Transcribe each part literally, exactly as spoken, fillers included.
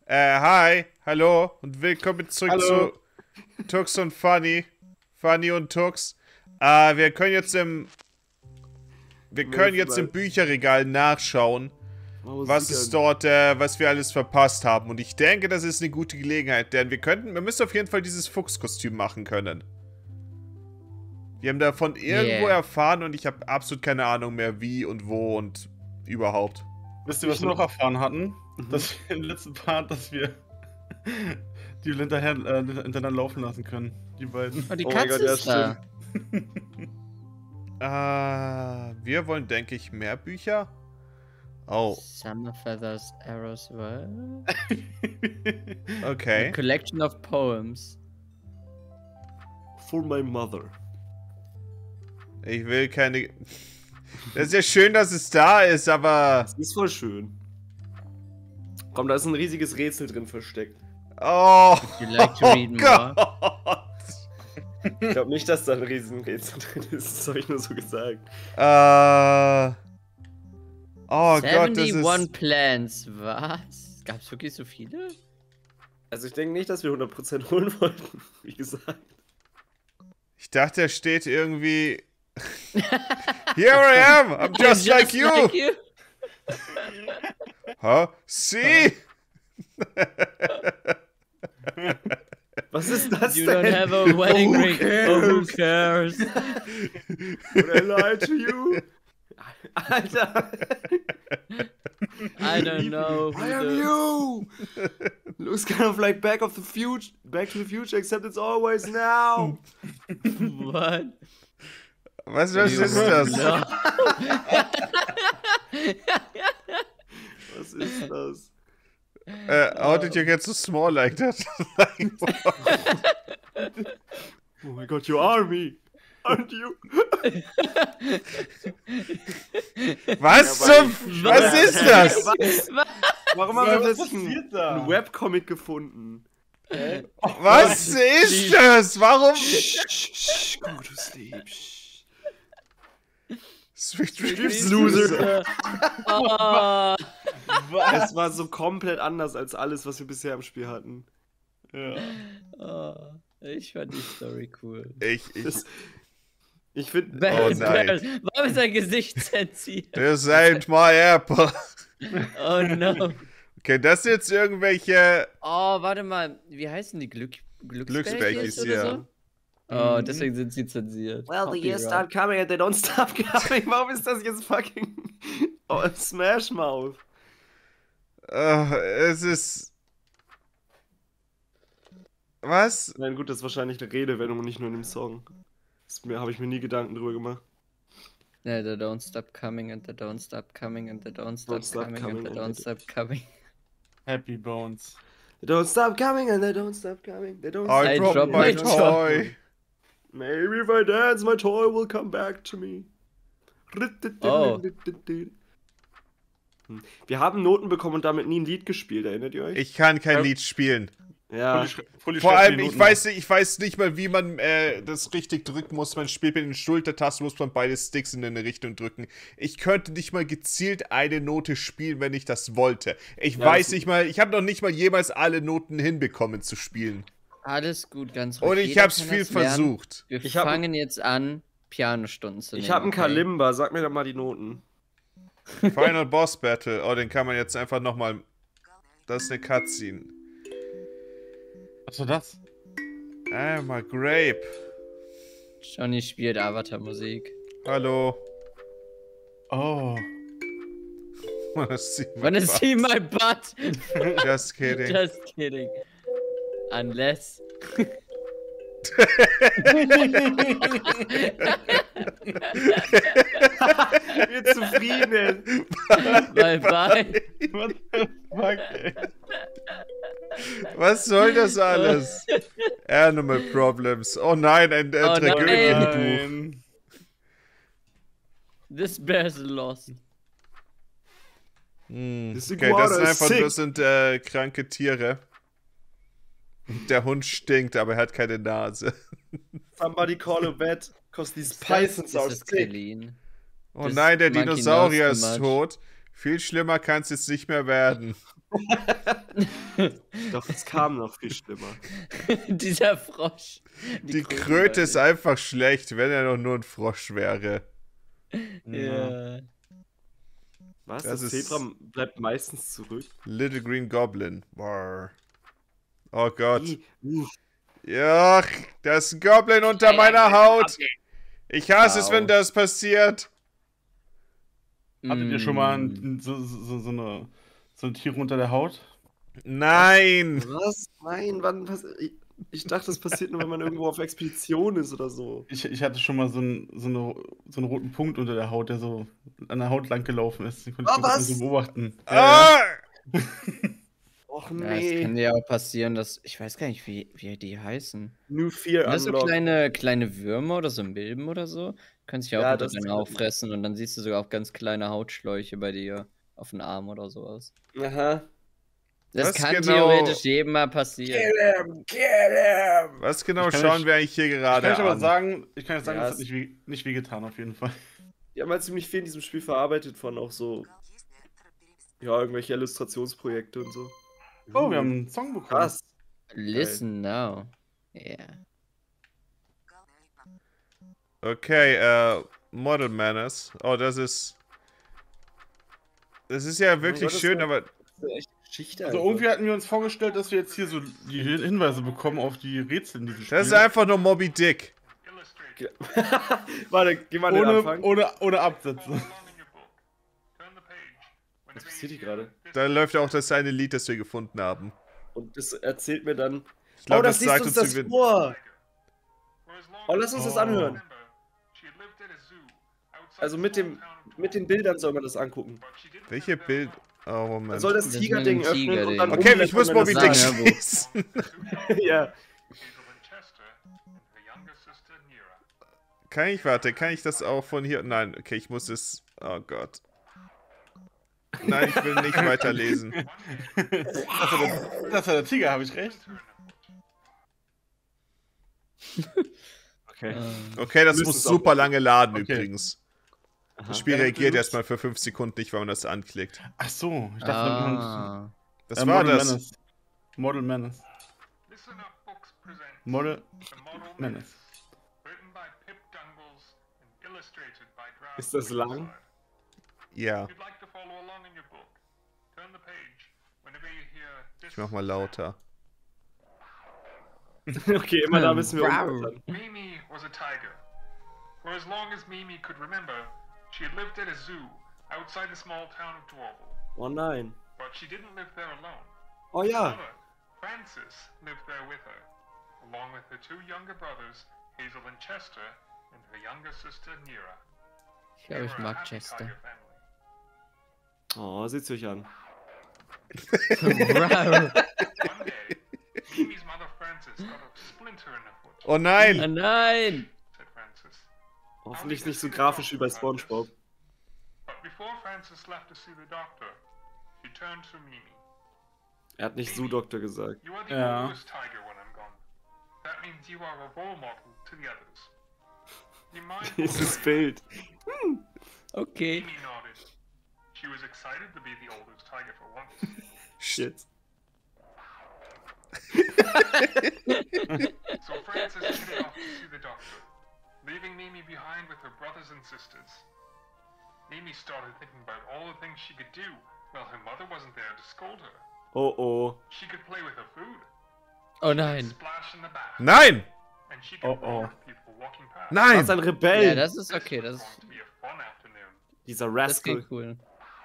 Äh, hi, hallo und willkommen zurück Hallo. zu Tux und Funny. Funny und Tux. Äh, wir können jetzt im... Wir können jetzt im Bücherregal nachschauen, was es dort, äh, was wir alles verpasst haben. Und ich denke, das ist eine gute Gelegenheit, denn wir könnten, wir müssen auf jeden Fall dieses Fuchskostüm machen können. Wir haben davon irgendwo Yeah. erfahren und ich habe absolut keine Ahnung mehr, wie und wo und überhaupt. Wisst ihr, was wir noch erfahren hatten? Dass wir im letzten Part, dass wir die hinterher, äh, hintereinander laufen lassen können. Die beiden. Oh, die Oh mein Katze Gott, ja, ist da. Äh, wir wollen, denke ich, mehr Bücher. Oh, Summer Feathers, Arrows, what? A okay. collection of poems. For my mother. Ich will keine... Das ist ja schön, dass es da ist, aber... Das ist voll schön. Komm, da ist ein riesiges Rätsel drin versteckt. Oh, You like to read oh more? Gott. Ich glaube nicht, dass da ein riesen Rätsel drin ist. Das habe ich nur so gesagt. Äh... Oh Gott, das seventy-one ist... Plants, was? Gab's wirklich so viele? Also ich denke nicht, dass wir hundert Prozent holen wollten, wie gesagt. Ich dachte, er steht irgendwie... Here I am, I'm just, like you. Huh? See? Was ist das You denn? don't have a wedding Who ring. Oh, who cares? Would I lie to you? Alter! I don't know. who I am the- you! Looks kind of like Back of the Future, Back to the Future, except it's always now. What? Was, was You ist das? No. Was ist das? Uh, how did you get so small like that? Oh my god, you are me! Aren't you? Was Ja, zum... Was ist das? Was? Warum haben Ja, wir was plötzlich passiert einen, da? einen Webcomic gefunden? Was ist das? Warum? Shh, shh, go to sleep. Shh. Sweet Dreams Dreams Loser. Oh. Es war so komplett anders als alles, was wir bisher im Spiel hatten. Ja. Oh, ich fand die Story cool. Ich, ich... Das, ich finde. Wer Oh ist nein. Barrett? Warum ist sein Gesicht zensiert? This ain't my apple. Oh no. Okay, das sind jetzt irgendwelche... Oh, warte mal. Wie heißen die? Glück Glücksbärchis, Glücksbärchis oder ja. so? Oh, deswegen sind sie zensiert. Well, the years Copyright. start coming and they don't stop coming. Warum ist das jetzt fucking oh, Smash Mouth? Uh, es ist... Was? Nein, gut, das ist wahrscheinlich eine Redewendung und nicht nur in dem Song. Das habe ich mir nie Gedanken drüber gemacht. Yeah, they don't stop coming and they don't stop coming and they don't stop, stop coming, coming and they and don't they stop coming. Happy Bones. They don't stop coming and they don't stop coming. They don't I I dropped dropped my my toy. Maybe if I dance, my toy will come back to me. Oh. Hm. Wir haben Noten bekommen und damit nie ein Lied gespielt, erinnert ihr euch? Ich kann kein Ja. Lied spielen. ja. Fully, fully Vor schreibt allem, die ich Noten weiß nicht, ich weiß nicht mal, wie man äh, das richtig drücken muss. Man spielt mit den Schultertasten, muss man beide Sticks in eine Richtung drücken. Ich könnte nicht mal gezielt eine Note spielen, wenn ich das wollte. Ich Ja, weiß das- nicht mal, ich habe noch nicht mal jemals alle Noten hinbekommen zu spielen. Alles gut, ganz ruhig. Und ich Jeder hab's kann viel das lernen. versucht. Wir Ich hab- fangen jetzt an, Pianostunden zu nehmen. Ich habe einen okay? Kalimba, sag mir doch mal die Noten. Final Boss Battle. Oh, den kann man jetzt einfach nochmal... Das ist eine Cutscene. Was war das? Einmal Grape. Johnny spielt Avatar-Musik. Hallo. Oh. Wanna see my Wanna butt? see my butt? Just kidding. Just kidding. Unless. Wir zufrieden. Bye bye. What the fuck, ey? Was soll das alles? Animal Problems. Oh nein, ein äh, Oh Tragödienbuch. Nein. This bear's lost. Hm. This Okay, iguana das sind is einfach, sick. das sind äh, kranke Tiere. Der Hund stinkt, aber er hat keine Nase. Somebody call a vet, cause these Ist das- pythons ist are das sick. Krillin? Oh Das nein, der Monkey Dinosaurier knows ist too tot. Viel schlimmer kann es jetzt nicht mehr werden. Doch, es kam noch viel schlimmer. Dieser Frosch. Die Kröte ist einfach schlecht, wenn er doch nur ein Frosch wäre. Ja. Was? Das Das, ist- Zebra bleibt meistens zurück. Little Green Goblin. Boah. Oh Gott. Ih, uh, Ja, da ist ein Goblin unter meiner Haut. Ich hasse es, wenn das passiert. Hattet ihr schon mal ein, so, so, so, eine, so ein Tier unter der Haut? Nein. Was? Nein, wann was? Ich, ich dachte, das passiert nur, wenn man irgendwo auf Expedition ist oder so. Ich, ich hatte schon mal so einen, so, eine, so einen roten Punkt unter der Haut, der so an der Haut lang gelaufen ist. Den konnte ich Oh, mal was? so beobachten. Ja, Ah! Och Ja, es nee. kann dir auch passieren, dass. Ich weiß gar nicht, wie, wie die heißen. New Fear Sind das so Unlocked. kleine, kleine Würmer oder so Milben oder so? Können sich ja auch Ja, unter das deine kann- Haut fressen und dann siehst du sogar auch ganz kleine Hautschläuche bei dir auf den Arm oder sowas. Aha. Das Was kann genau- theoretisch jedem mal passieren. him, kill him! Was genau Ich kann schauen euch- wir eigentlich hier Ich gerade kann euch aber an? sagen, ich kann euch sagen, Ja, das hat es- nicht, weh- nicht wehgetan auf jeden Fall. Die haben halt ziemlich viel in diesem Spiel verarbeitet von auch so. Ja, irgendwelche Illustrationsprojekte und so. Oh, wir haben einen Song bekommen. Krass. Listen now. Yeah. Okay, äh, Model Manners. Oh, das ist... Das ist ja wirklich Gott, das schön, war- aber... Das ist eine echte Geschichte. Also irgendwie hatten wir uns vorgestellt, dass wir jetzt hier so die Hinweise bekommen auf die Rätsel in diesem Spiel. Das ist einfach nur Moby Dick. Warte, geh mal den ohne, Anfang. ohne, ohne Absätze. Was passiert hier gerade? Da läuft auch das eine Lied, das wir gefunden haben. Und das erzählt mir dann. Ich glaube, oh, das das sagt liest uns uns, das wie wir- vor. Oh, lass uns das Oh. anhören. Also mit dem mit den Bildern soll man das angucken. Welche Bild... Oh, Man Moment. soll das Das Tigerding mit dem öffnen und Tigerding. dann Okay, ich muss Moby umblättern, Dick sagen, wenn schließen. das- Ja. Kann ich, warte, kann ich das auch von hier... Nein, okay, ich muss es... Oh Gott. Nein, ich will nicht weiterlesen. Das war der, das war der Tiger, habe ich recht? Okay. Ähm, Okay, das Müssen muss es auch super lange laden Okay. übrigens. Aha. Das Spiel Ja, reagiert benutzt- erstmal für fünf Sekunden nicht, wenn man das anklickt. Ach so, ich dachte, ah. Das äh, war Model das. Menace. Model Menace. Model Menace. Ist das lang? Ja, ich mach mal lauter. Okay, immer da müssen wir Wow. umblättern. Mimi was a tiger. For as long as Mimi could remember, she had lived at a zoo outside the small town of Dwarvel. Oh nein. But she didn't live there alone. Oh ja. Mother, Frances, lived there with her, along with her two younger brothers, Hazel and Chester, and her younger sister Nira. Ich glaube, ich They were a mag happy Chester. tiger family. Oh, seht's euch an. Wow. One day, Mimi's mother Frances got a splinter in her foot, Oh Ah, nein! nein! said Frances. Hoffentlich nicht so grafisch wie bei SpongeBob. But before Frances left to see the doctor, she turned to Mimi. Er hat nicht Zoo-Doktor gesagt. You are the Ja. oldest tiger when I'm gone. That means you are a role model to the others. You mind Dieses Bild. Okay. Mimi nodded. She was excited to be the oldest tiger for once. Shit. So Frances headed off to see the doctor, leaving Mimi behind with her brothers and sisters. Mimi started thinking about all the things she could do while her mother wasn't there to scold her. Oh oh. She could play with her food, Oh nein. splash in the bath, Nein! and she could Oh, oh. roar at people walking past. Das Nein! ist ein Ja, Rebell. das ist This okay. was Das, going to be a fun afternoon. Dieser das Rascal. klingt cool.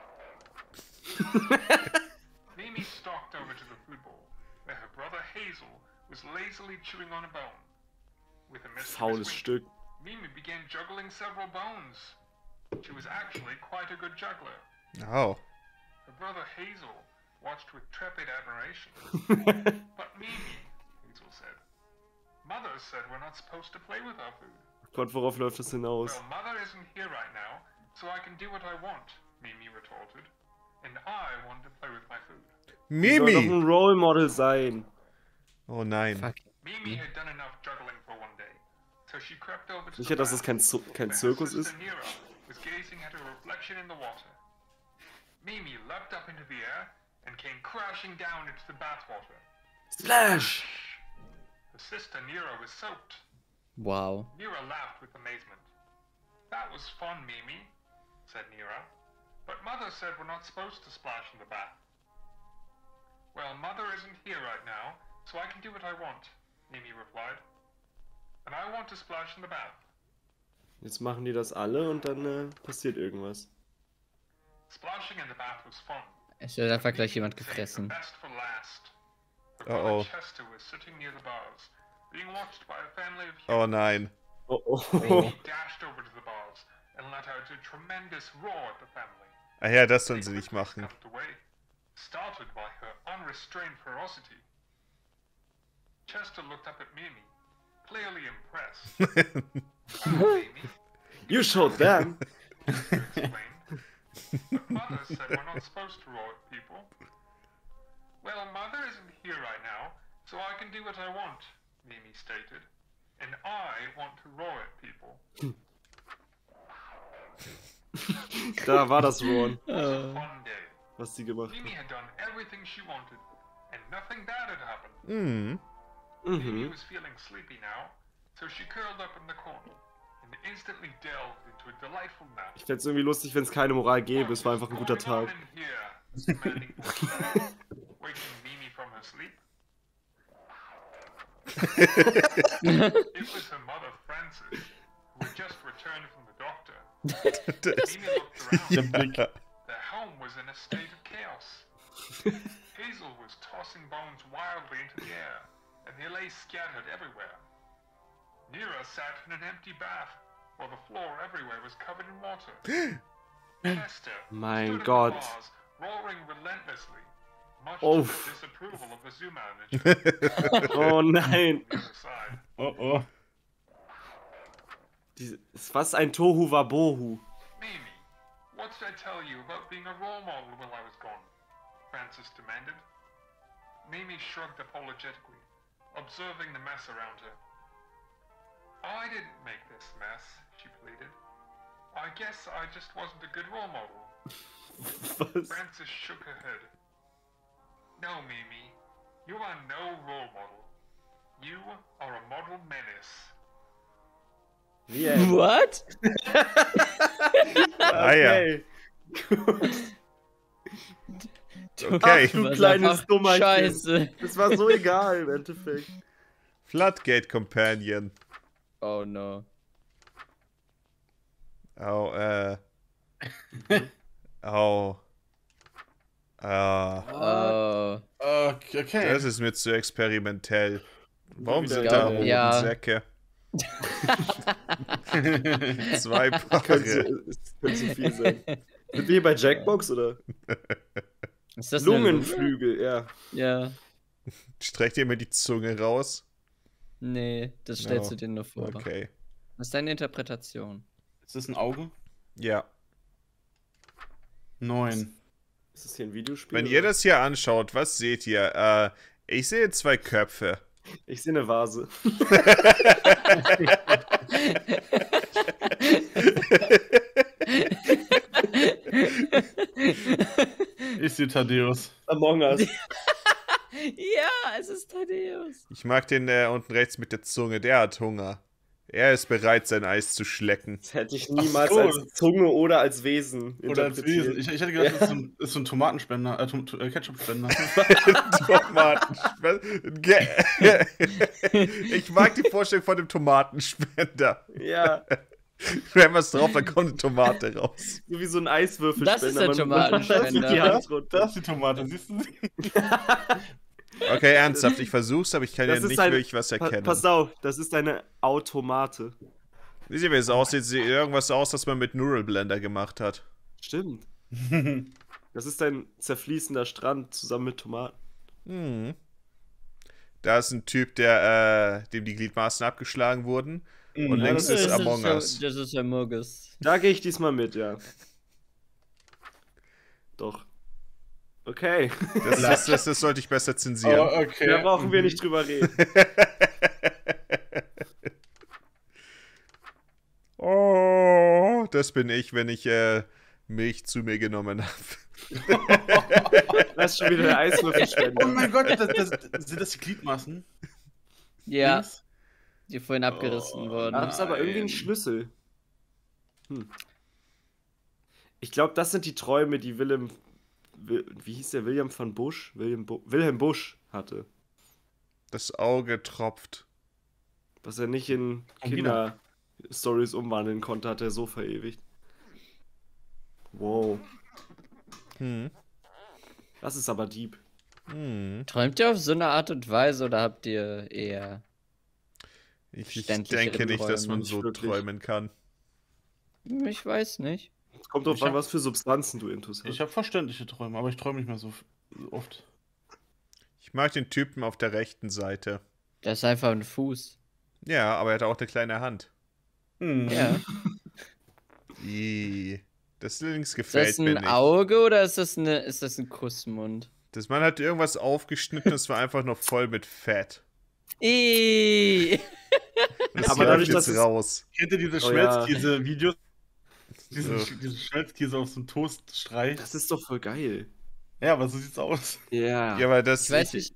Mimi stalked over to the food bowl, where her brother Hazel was lazily chewing on a bone. With a mischievous Faules wink, Stück. Mimi began juggling several bones. She was actually quite a good juggler. Oh. Her brother Hazel watched with trepid admiration. But Mimi, Hazel said, Mother said we're not supposed to play with our food. Gott, worauf läuft das hinaus? Well, Mother isn't here right now, so I can do what I want, Mimi retorted. And I want to play with my food. Sie soll doch Mimi! ein Role Model sein. Oh nein. Fuck. Mimi had done enough juggling for one day, so she crept over to Sicher, the dass es bath, kein, Zo- kein where her Zirkus sister ist? Nira was gazing at her reflection in the water. Mimi leapt up into the air and came crashing down into the bathwater. Splash! The sister Nira was soaked. Wow. Nira laughed with amazement. That was fun, Mimi, said Nira. But Mother said we're not supposed to splash in the bath. Well, Mother isn't here right now, so I can do what I want, Mimi replied. And I want to splash in the bath. Jetzt machen die das alle und dann äh, passiert irgendwas. Splashing in the bath was fun. Es wird einfach gleich jemand Saved the gefressen. best for last. The Uh-oh. brother Chester was sitting near the bars, being watched by a family of Oh humans. nein. Oh, oh. He dashed over to the bars and let out a tremendous roar at the family. Ah ja, das sollen They sie nicht quickly machen. scuffed away, startled by her unrestrained ferocity. Chester looked up at Mimi, clearly impressed. Oh, Mimi, You showed them! explained. But Mother said we're not supposed to roar at people. Well, Mother isn't here right now, so I can do what I want, Mimi stated. And I want to roar at people. Da war das Ron, It was a fun day. was sie gemacht Mimi hat. had done everything she wanted, and nothing bad had happened. Hm. Mimi Mhm. was feeling sleepy now, so she curled up in the corner and instantly delved into a delightful nap. Ich fänd's irgendwie lustig, wenn es keine Moral gäbe. Es war einfach ein guter What's going Tag. on in here? Demanding voice, waking Mimi from her sleep. It was her mother, Frances, who had just returned from the doctor. Mimi looked around. Ja. Their home was in a state of chaos. Hazel was tossing bones wildly into the air, and they lay scattered everywhere. Nira sat in an empty bath, while the floor everywhere was covered in water. Chester Mein stood in the Gott. bars, roaring relentlessly, much Oh. to the disapproval of the zoo manager Oh nein! on the other side. Oh oh. Die, ist was ein Tohu Wabohu. Mimi, what did I tell you about being a role model while I was gone? Frances demanded. Mimi shrugged apologetically, observing the mess around her. I didn't make this mess, she pleaded. I guess I just wasn't a good role model. Was? Frances shook her head. No, Mimi, you are no role model. You are a model menace. Wie, ey? What? Ah ja. Okay. Okay. Ach, du Was kleines einfach Dummerchen. Scheiße. Das war so egal im Endeffekt. Floodgate Companion. Oh no. Oh, äh. Oh. Ah. Oh. Okay, okay. Das ist mir zu experimentell. Warum wieder sind geil. da roten Ja. Säcke? Zwei Könnte, Paare. es könnte zu viel sein. Sind wir hier bei Jackbox oder? Ist das eine Lunge? Lungenflügel, ja. Ja. Streckt ihr mir die Zunge raus? Nee, das stellst No. du dir nur vor. Okay. Das ist deine Interpretation. Ist das ein Auge? Ja. Neun. Ist das hier ein Videospiel? Wenn oder? ihr das hier anschaut, was seht ihr? Äh, ich sehe zwei Köpfe. Ich sehe eine Vase. Ich sehe Thaddeus. Among Us. Ja, es ist Thaddeus. Ich mag den äh, unten rechts mit der Zunge. Der hat Hunger. Er ist bereit, sein Eis zu schlecken. Das hätte ich niemals Ach so. als Zunge oder als Wesen Oder als interpretiert. Wesen. Ich, ich hätte gedacht, das ist so ein, ist so ein Tomatenspender, äh, Tom, äh, Ketchupspender. Tomaten. Ge- Ich mag die Vorstellung von dem Tomatenspender. Ja, Wenn was drauf, dann kommt eine Tomate raus. so wie so ein Eiswürfelspender. Das ist der Man- Tomatenspender. man zieht die Hand runter. Das ist die Tomate, siehst du sie? Okay, ernsthaft, ich versuch's, aber ich kann Das ja ist nicht ein- wirklich was Pa erkennen. pass auf, das ist eine Automate. Wisst ihr, wie es aussieht? Sieht irgendwas aus, das man mit Neural Blender gemacht hat. Stimmt. Das ist ein zerfließender Strand zusammen mit Tomaten. Hm. Da ist ein Typ, der, äh, dem die Gliedmaßen abgeschlagen wurden. Und Ja, links das ist Das Among so- Us. Das ist Among Us. Da gehe ich diesmal mit, ja. Doch. Okay. Das, das, das, das sollte ich besser zensieren. Oh, okay. Da brauchen wir nicht drüber reden. Oh, das bin ich, wenn ich äh, Milch zu mir genommen habe. Das ist schon wieder der Eiswürfelspender. Oh mein Gott, das, das, sind das die Gliedmaßen? Ja, Links? die vorhin abgerissen Oh, wurden. Da ist aber irgendwie ein Nein. Schlüssel. Hm. Ich glaube, das sind die Träume, die Willem. Will- Wie hieß der? William von Busch? William Bu Wilhelm Busch hatte. Das Auge tropft. Was er nicht in Angina. Kinder-Stories umwandeln konnte, hat er so verewigt. Wow. Hm. Das ist aber deep. Hm. Träumt ihr auf so eine Art und Weise oder habt ihr eher... Ich, ich Verständlichere denke nicht, dass man Träume, so nicht wirklich. träumen kann. Ich weiß nicht. Es kommt drauf Ich an, hab- was für Substanzen du intus hast. Ich habe verständliche Träume, aber ich träume nicht mehr so f- so oft. Ich mag den Typen auf der rechten Seite. Das ist einfach ein Fuß. Ja, aber er hat auch eine kleine Hand. Hm. Ja. Ih, das links Ist gefällt das mir ein nicht. Auge oder ist das, eine, ist das ein Kussmund? Das Mann hat irgendwas aufgeschnitten, es war einfach noch voll mit Fett. Ih. Das Aber läuft dadurch, jetzt dass es- raus. Kennt ihr diese Oh ja. Schmelzkäse-Videos? Diesen, Ja. diesen Schmelzkäse auf so einem Toast streicht. Das ist doch voll geil. Ja, aber so sieht's aus. Ja. Ja, aber das... Ich weiß nicht.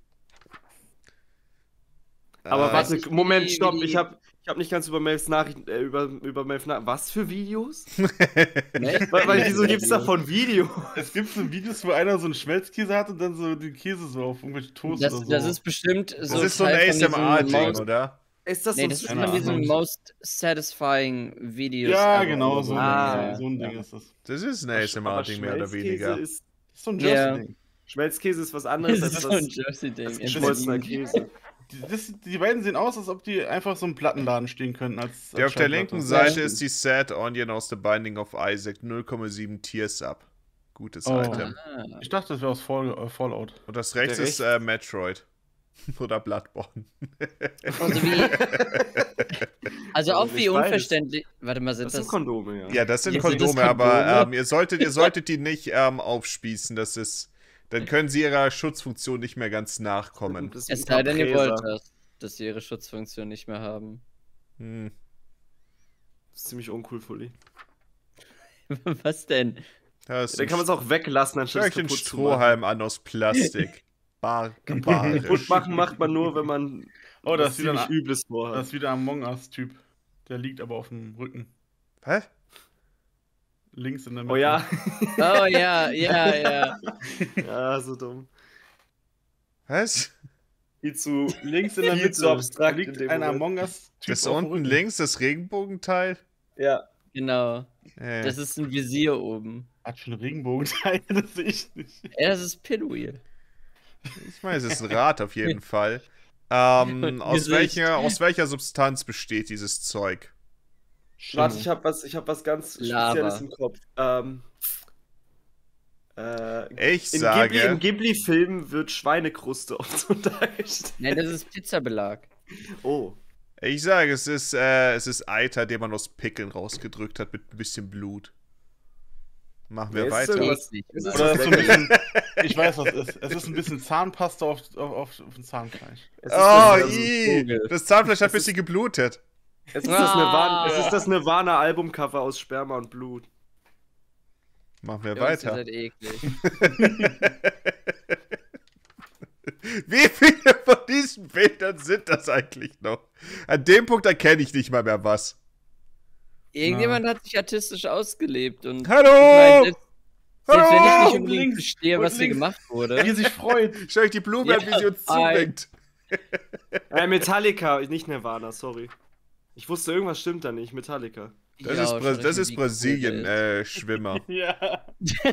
Aber Ah, warte, nicht, Moment, wie- stopp. wie- Ich hab, ich hab nicht ganz über Melvs Nachrichten, äh, über, über Melvs Nachrichten. Was für Videos? Ne? Weil, weil wieso gibt's davon Videos? Es gibt so Videos, wo einer so einen Schmelzkäse hat und dann so den Käse so auf irgendwelche Toast Das, oder so. das ist bestimmt so. Das ist so ein Teil von diesem ASMR-Ding, most- oder? Ist das Nee, so das ist Keine von Ahnung. diesen most satisfying Videos. Ja, ever. genau, so, Ah, ein, so ein Ding ja. ist das. Das ist ein Aber ASMR-Ding, mehr oder Schmelzkäse weniger. Ist, Das ist so ein Ja. Jersey-Ding. Schmelzkäse ist was anderes Das als ist so ein das, Jersey-Ding. als in geschmolzener Berlin. Käse. Die, das, die beiden sehen aus, als ob die einfach so im Plattenladen stehen könnten. Als, Der als auf der Schallplatte. linken Ja, Seite stimmt. ist die Sad Onion aus The Binding of Isaac, null Komma sieben Tiers ab. Gutes Oh. Item. Ah. Ich dachte, das wäre aus Fall, äh, Fallout. Und das rechts Der ist äh, Metroid. Oder Bloodborne. Also wie. Also Also auch nicht wie beides. unverständlich. Warte mal, sind Das das. sind Kondome, ja. Ja, das sind Ja, sind Kondome, das aber Kondome? ähm, ihr, solltet, ihr solltet die nicht ähm, aufspießen. Das ist. Dann können sie ihrer Schutzfunktion nicht mehr ganz nachkommen. Das Es ist sei ein denn, ihr Fräser. wollt das, dass sie ihre Schutzfunktion nicht mehr haben. Hm. Das ist ziemlich uncool, Fully. Was denn? Da ist Dann kann man es auch weglassen, anstatt Schau es euch einen kaputt zu machen. Strohhalm an aus Plastik. Bar Kaputt barisch. machen macht man nur, wenn man Oh, das was ist wieder ziemlich ein- Übles Das vorhat. ist wieder ein Among Us-Typ. Der liegt aber auf dem Rücken. Hä? Links in der Mitte. Oh ja. Oh ja, ja, ja. Ja, so dumm. Was? Viel zu. Links in der Viel Mitte zu abstrakt liegt in dem ein Moment. Among Us-Typ. Das auf dem unten Rücken. links, das Regenbogenteil? Ja. Genau. Äh. Das ist ein Visier oben. Hat schon Regenbogenteil, das sehe ich nicht. Ja, das ist Pinwheel. Ich meine, es ist ein Rad auf jeden Fall. Ähm, Und aus, Gesicht. welcher, aus welcher Substanz besteht dieses Zeug? Warte, ich habe was, ich hab was ganz Lava. Spezielles im Kopf. Ähm, äh, Ich in sage, Ghibli, in Ghibli-Filmen wird Schweinekruste oft so dargestellt. Nein, das ist Pizzabelag. Oh. ich sage, es ist, äh, es ist Eiter, den man aus Pickeln rausgedrückt hat mit ein bisschen Blut. Machen wir Ja, ist weiter. irgendwas- Eklig. Es ist Oder was ist so ein Leckeres. bisschen, ich weiß, was es ist. Es ist ein bisschen Zahnpasta auf, auf, auf, auf dem Zahnfleisch. Es ist Oh, das, ähm, ii, Vogel. das Zahnfleisch hat ein Es ist- bisschen geblutet. es ist das Nirvana, Ah. es ist das Nirvana-Albumcover aus Sperma und Blut. Machen wir Jungs, ihr weiter. seid eklig. Wie viele von diesen Bildern sind das eigentlich noch? An dem Punkt erkenne ich nicht mal mehr was. Irgendjemand hat sich artistisch ausgelebt und. Hallo! Ich mein, selbst, selbst wenn ich Hallo! nicht unbedingt Links verstehe, und was hier links. gemacht Wie wurde. er sich freut. Schau euch die Blume an, wie Ja, sie uns fein. zuwinkt. Äh, Metallica, nicht Nirvana, sorry. Ich wusste, irgendwas stimmt da nicht. Metallica. Das Ja, ist, schaut Bra euch das an, ist wie cool Brasilien, der äh, Schwimmer. Ja.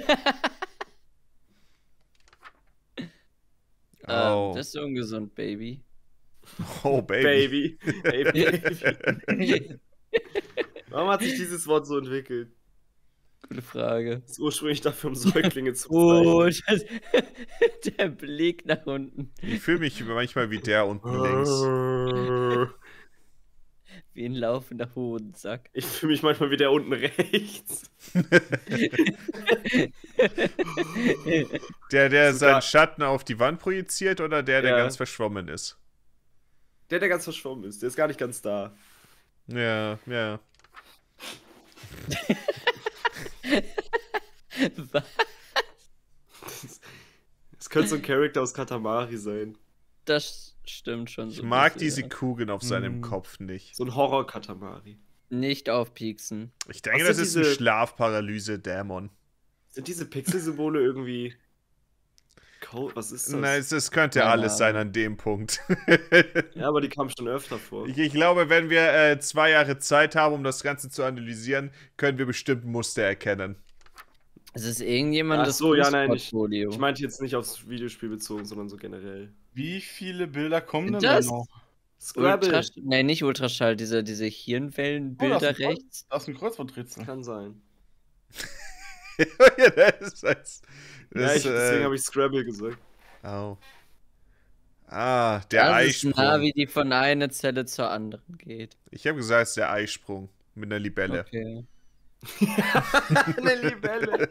Oh, Ähm, das ist ungesund, Baby. oh Baby. Baby. Hey, Baby. Warum hat sich dieses Wort so entwickelt? Gute Frage. Das ist ursprünglich dafür, um Säuglinge zu Oh, zeigen. das, der Blick nach unten. Ich fühle mich manchmal wie der unten links. Wie ein laufender Hodensack. Ich fühle mich manchmal wie der unten rechts. Der, der Sogar- seinen Schatten auf die Wand projiziert oder der, der Ja. ganz verschwommen ist? Der, der ganz verschwommen ist. Der ist gar nicht ganz da. Ja, ja. Was? Es könnte so ein Charakter aus Katamari sein. Das stimmt schon Ich so. ein mag bisschen, diese ja. Kugeln auf seinem Hm. Kopf nicht. So ein Horror-Katamari. Nicht aufpieksen. Ich denke, Was das sind ist ein diese- Schlafparalyse-Dämon. Sind diese Pixelsymbole irgendwie... Co- Was ist das? Nein, es, es könnte Keine alles sein Ahnung. an dem Punkt. Ja, aber die kamen schon öfter vor. ich, ich glaube, wenn wir äh, zwei Jahre Zeit haben, um das Ganze zu analysieren, können wir bestimmt Muster erkennen. Es ist irgendjemand Ach das so, ja, nein, ich- Portfolio. Ich meinte jetzt nicht aufs Videospiel bezogen, sondern so generell. Wie viele Bilder kommen denn Das- da noch? Scrabble. Ultra, nee, nicht Ultraschall, diese, diese Oh, Hirnwellenbilder das ist ein rechts. Das ist ein Kreuzworträtsel. Kann sein. ja, das ist, das, Ja, ich, deswegen äh, habe ich Scrabble gesagt. au. Ah, der das Eisprung. ist nah, wie die von einer Zelle zur anderen geht. Ich habe gesagt, es ist der Eisprung mit einer Libelle. Okay. Eine Libelle.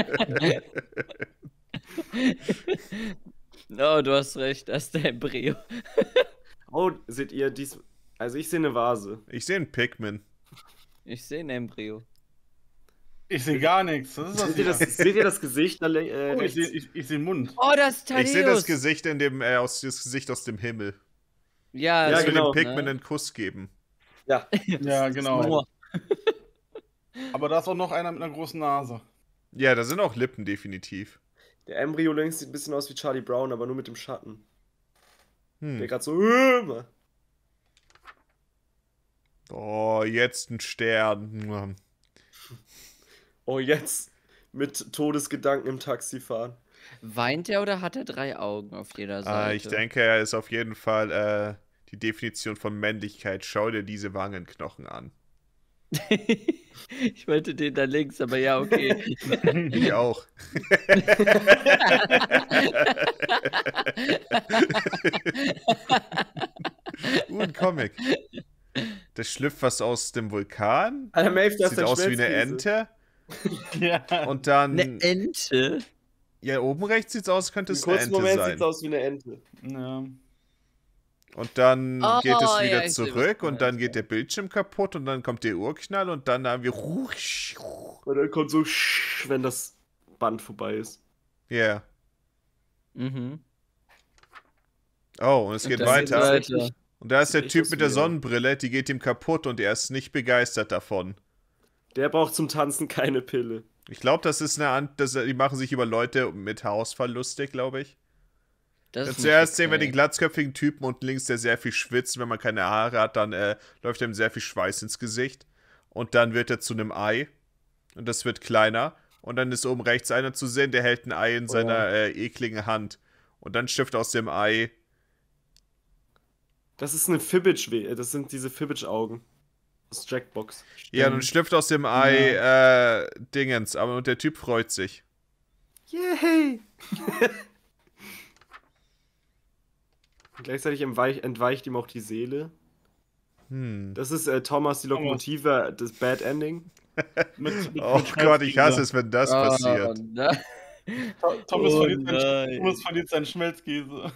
Oh, du hast recht, das ist der Embryo. Oh, seht ihr dies? Also ich sehe eine Vase. Ich sehe einen Pikmin. Ich sehe ein Embryo. Ich sehe gar nichts. Das ist das Seht ihr das, seht ihr das Gesicht da le- äh, Oh, ich rechts? sehe ich, ich seh einen Mund. Oh, das ist Thaddeus. Ich sehe das Gesicht in dem, äh, aus, das Gesicht aus dem Himmel. Ja, Ja, Ich will genau, dem Pikmin ne? einen Kuss geben. Ja. Ja, genau. Nur. Aber da ist auch noch einer mit einer großen Nase. Ja, da sind auch Lippen, definitiv. Der Embryo links sieht ein bisschen aus wie Charlie Brown, aber nur mit dem Schatten. Der Hm. gerade so... äh, macht. Oh, jetzt ein Stern. Oh, jetzt mit Todesgedanken im Taxi fahren. Weint er oder hat er drei Augen auf jeder Seite? Ah, ich denke, er ist auf jeden Fall äh, die Definition von Männlichkeit. Schau dir diese Wangenknochen an. Ich wollte den da links, aber ja, okay. Ich auch. uh, ein Comic. Das schlüpft was aus dem Vulkan. Alter, Maeve, das Sieht ist aus wie eine Schmelzkäse. Ente. Ja. Und dann. Eine Ente? Ja, oben rechts sieht's aus, könnte Im es eine kurzen Ente Moment sein. sieht's aus wie eine Ente. ja. Und dann Oh, geht es ja, wieder ich seh, was zurück du und dann meinst, geht ja. der Bildschirm kaputt und dann kommt der Urknall und dann haben wir. Und dann kommt so, sch- wenn das Band vorbei ist. Ja. Mhm. Oh, und es Und geht das weiter. geht weiter. Und da ist der Sieht echt Typ aus mit wie der er. Sonnenbrille, die geht ihm kaputt und er ist nicht begeistert davon. Der braucht zum Tanzen keine Pille. Ich glaube, das ist eine An das, die machen sich über Leute mit Haarausfall lustig, glaube ich. Das Ja, ist zuerst nicht sehen wir okay. den glatzköpfigen Typen unten links, der sehr viel schwitzt. Wenn man keine Haare hat, dann äh, läuft ihm sehr viel Schweiß ins Gesicht. Und dann wird er zu einem Ei. Und das wird kleiner. Und dann ist oben rechts einer zu sehen, der hält ein Ei in seiner äh, ekligen Hand. Und dann stifft aus dem Ei. Das ist eine Fibbage, das sind diese Fibbage-Augen. Aus Jackbox. Ja, dann schlüpft aus dem Ei äh, Dingens. Aber und der Typ freut sich. Yay! Gleichzeitig entweich, entweicht ihm auch die Seele. Hm. Das ist äh, Thomas die Lokomotive, das Bad Ending. Mit, mit, Oh mit Gott, ich hasse Schmelzkäse. es, wenn das Oh, passiert. nein. Tho- Thomas, Oh verliert seinen, nein. Thomas verliert seinen Schmelzkäse.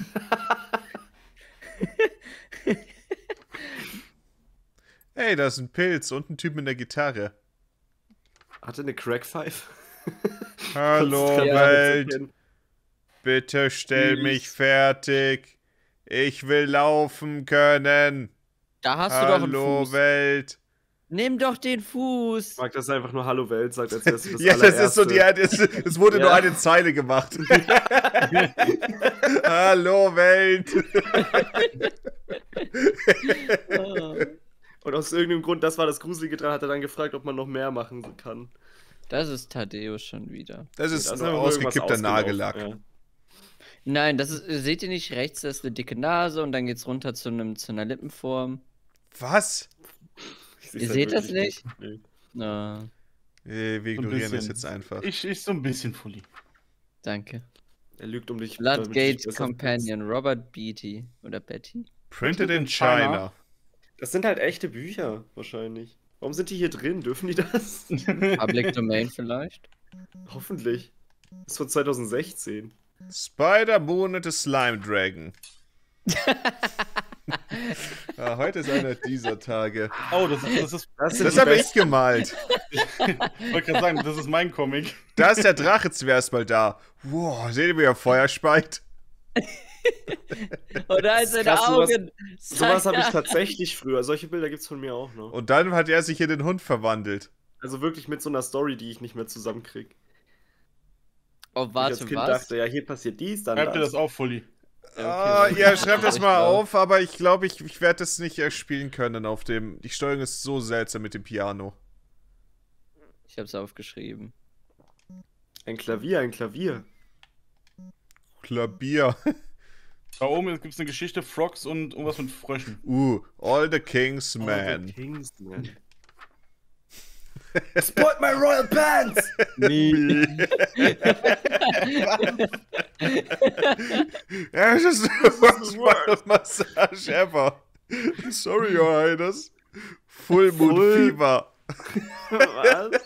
Hey, da ist ein Pilz und ein Typ mit einer Gitarre. Hatte eine Crack Five. Hallo, Ja, Welt. Bitte stell mich fertig. Ich will laufen können. Da hast du doch einen Hallo, Fuß. Welt. Nimm doch den Fuß. Ich mag das einfach nur Hallo Welt, sagt als wärst du das Ja, das ist so die. allererste. Es, es wurde nur Ja. eine Zeile gemacht. Hallo, Welt. Und aus irgendeinem Grund, das war das Gruselige dran, hat er dann gefragt, ob man noch mehr machen kann. Das ist Thaddeus schon wieder. Das ist Also nur irgendwas ausgekippter ausgelaufen, Nagellack. ja. Nein, das ist, seht ihr nicht rechts, das ist eine dicke Nase und dann geht's runter zu, einem, zu einer Lippenform. Was? Ich Ihr seh's seht halt das wirklich nicht? Nee. Na, Äh, Wir ignorieren das bisschen. jetzt einfach. Ich, ich so ein bisschen Fully. danke. Er lügt um dich. damit du dich Bloodgate besser Companion, Robert Beatty. Oder Betty? Printed in in China. China. fühlst. Das sind halt echte Bücher, wahrscheinlich. Warum sind die hier drin? Dürfen die das? Public Domain vielleicht? Hoffentlich. Das ist von zweitausendsechzehn. Spider Moon and the Slime Dragon. Ja, heute ist einer dieser Tage. Oh, das ist. Das, ist, Das, sind Das die habe ich besten. gemalt. ich wollte gerade sagen, das ist mein Comic. Da ist der Drache zuerst mal da. Wow, seht ihr, wie er Feuer speit? Und da ist Das ist seine krass, sowas- Augen. Sowas habe ich Seine- tatsächlich früher. Solche Bilder gibt es von mir auch noch. Und dann hat er sich in den Hund verwandelt. Also wirklich mit so einer Story, die ich nicht mehr zusammenkriege. Oh, Ich als warte, Kind was? dachte, ja, hier passiert dies, dann Schreibt ihr das. das auf, Fully? Ah, okay, ja, das- schreibt das ich mal glaub- auf, aber ich glaube, ich, ich werde das nicht erspielen können auf dem. Die Steuerung ist so seltsam mit dem Piano. Ich hab's aufgeschrieben. Ein Klavier, ein Klavier. Klavier. Da oben gibt es eine Geschichte, Frogs und irgendwas mit Fröschen. Uh, all the King's Oh, Man. the Kingsman. Spoiled my royal pants! Yeah, it's just the worst wild massage ever. Sorry, Your Highness. Full Moon Full- Fever. Was?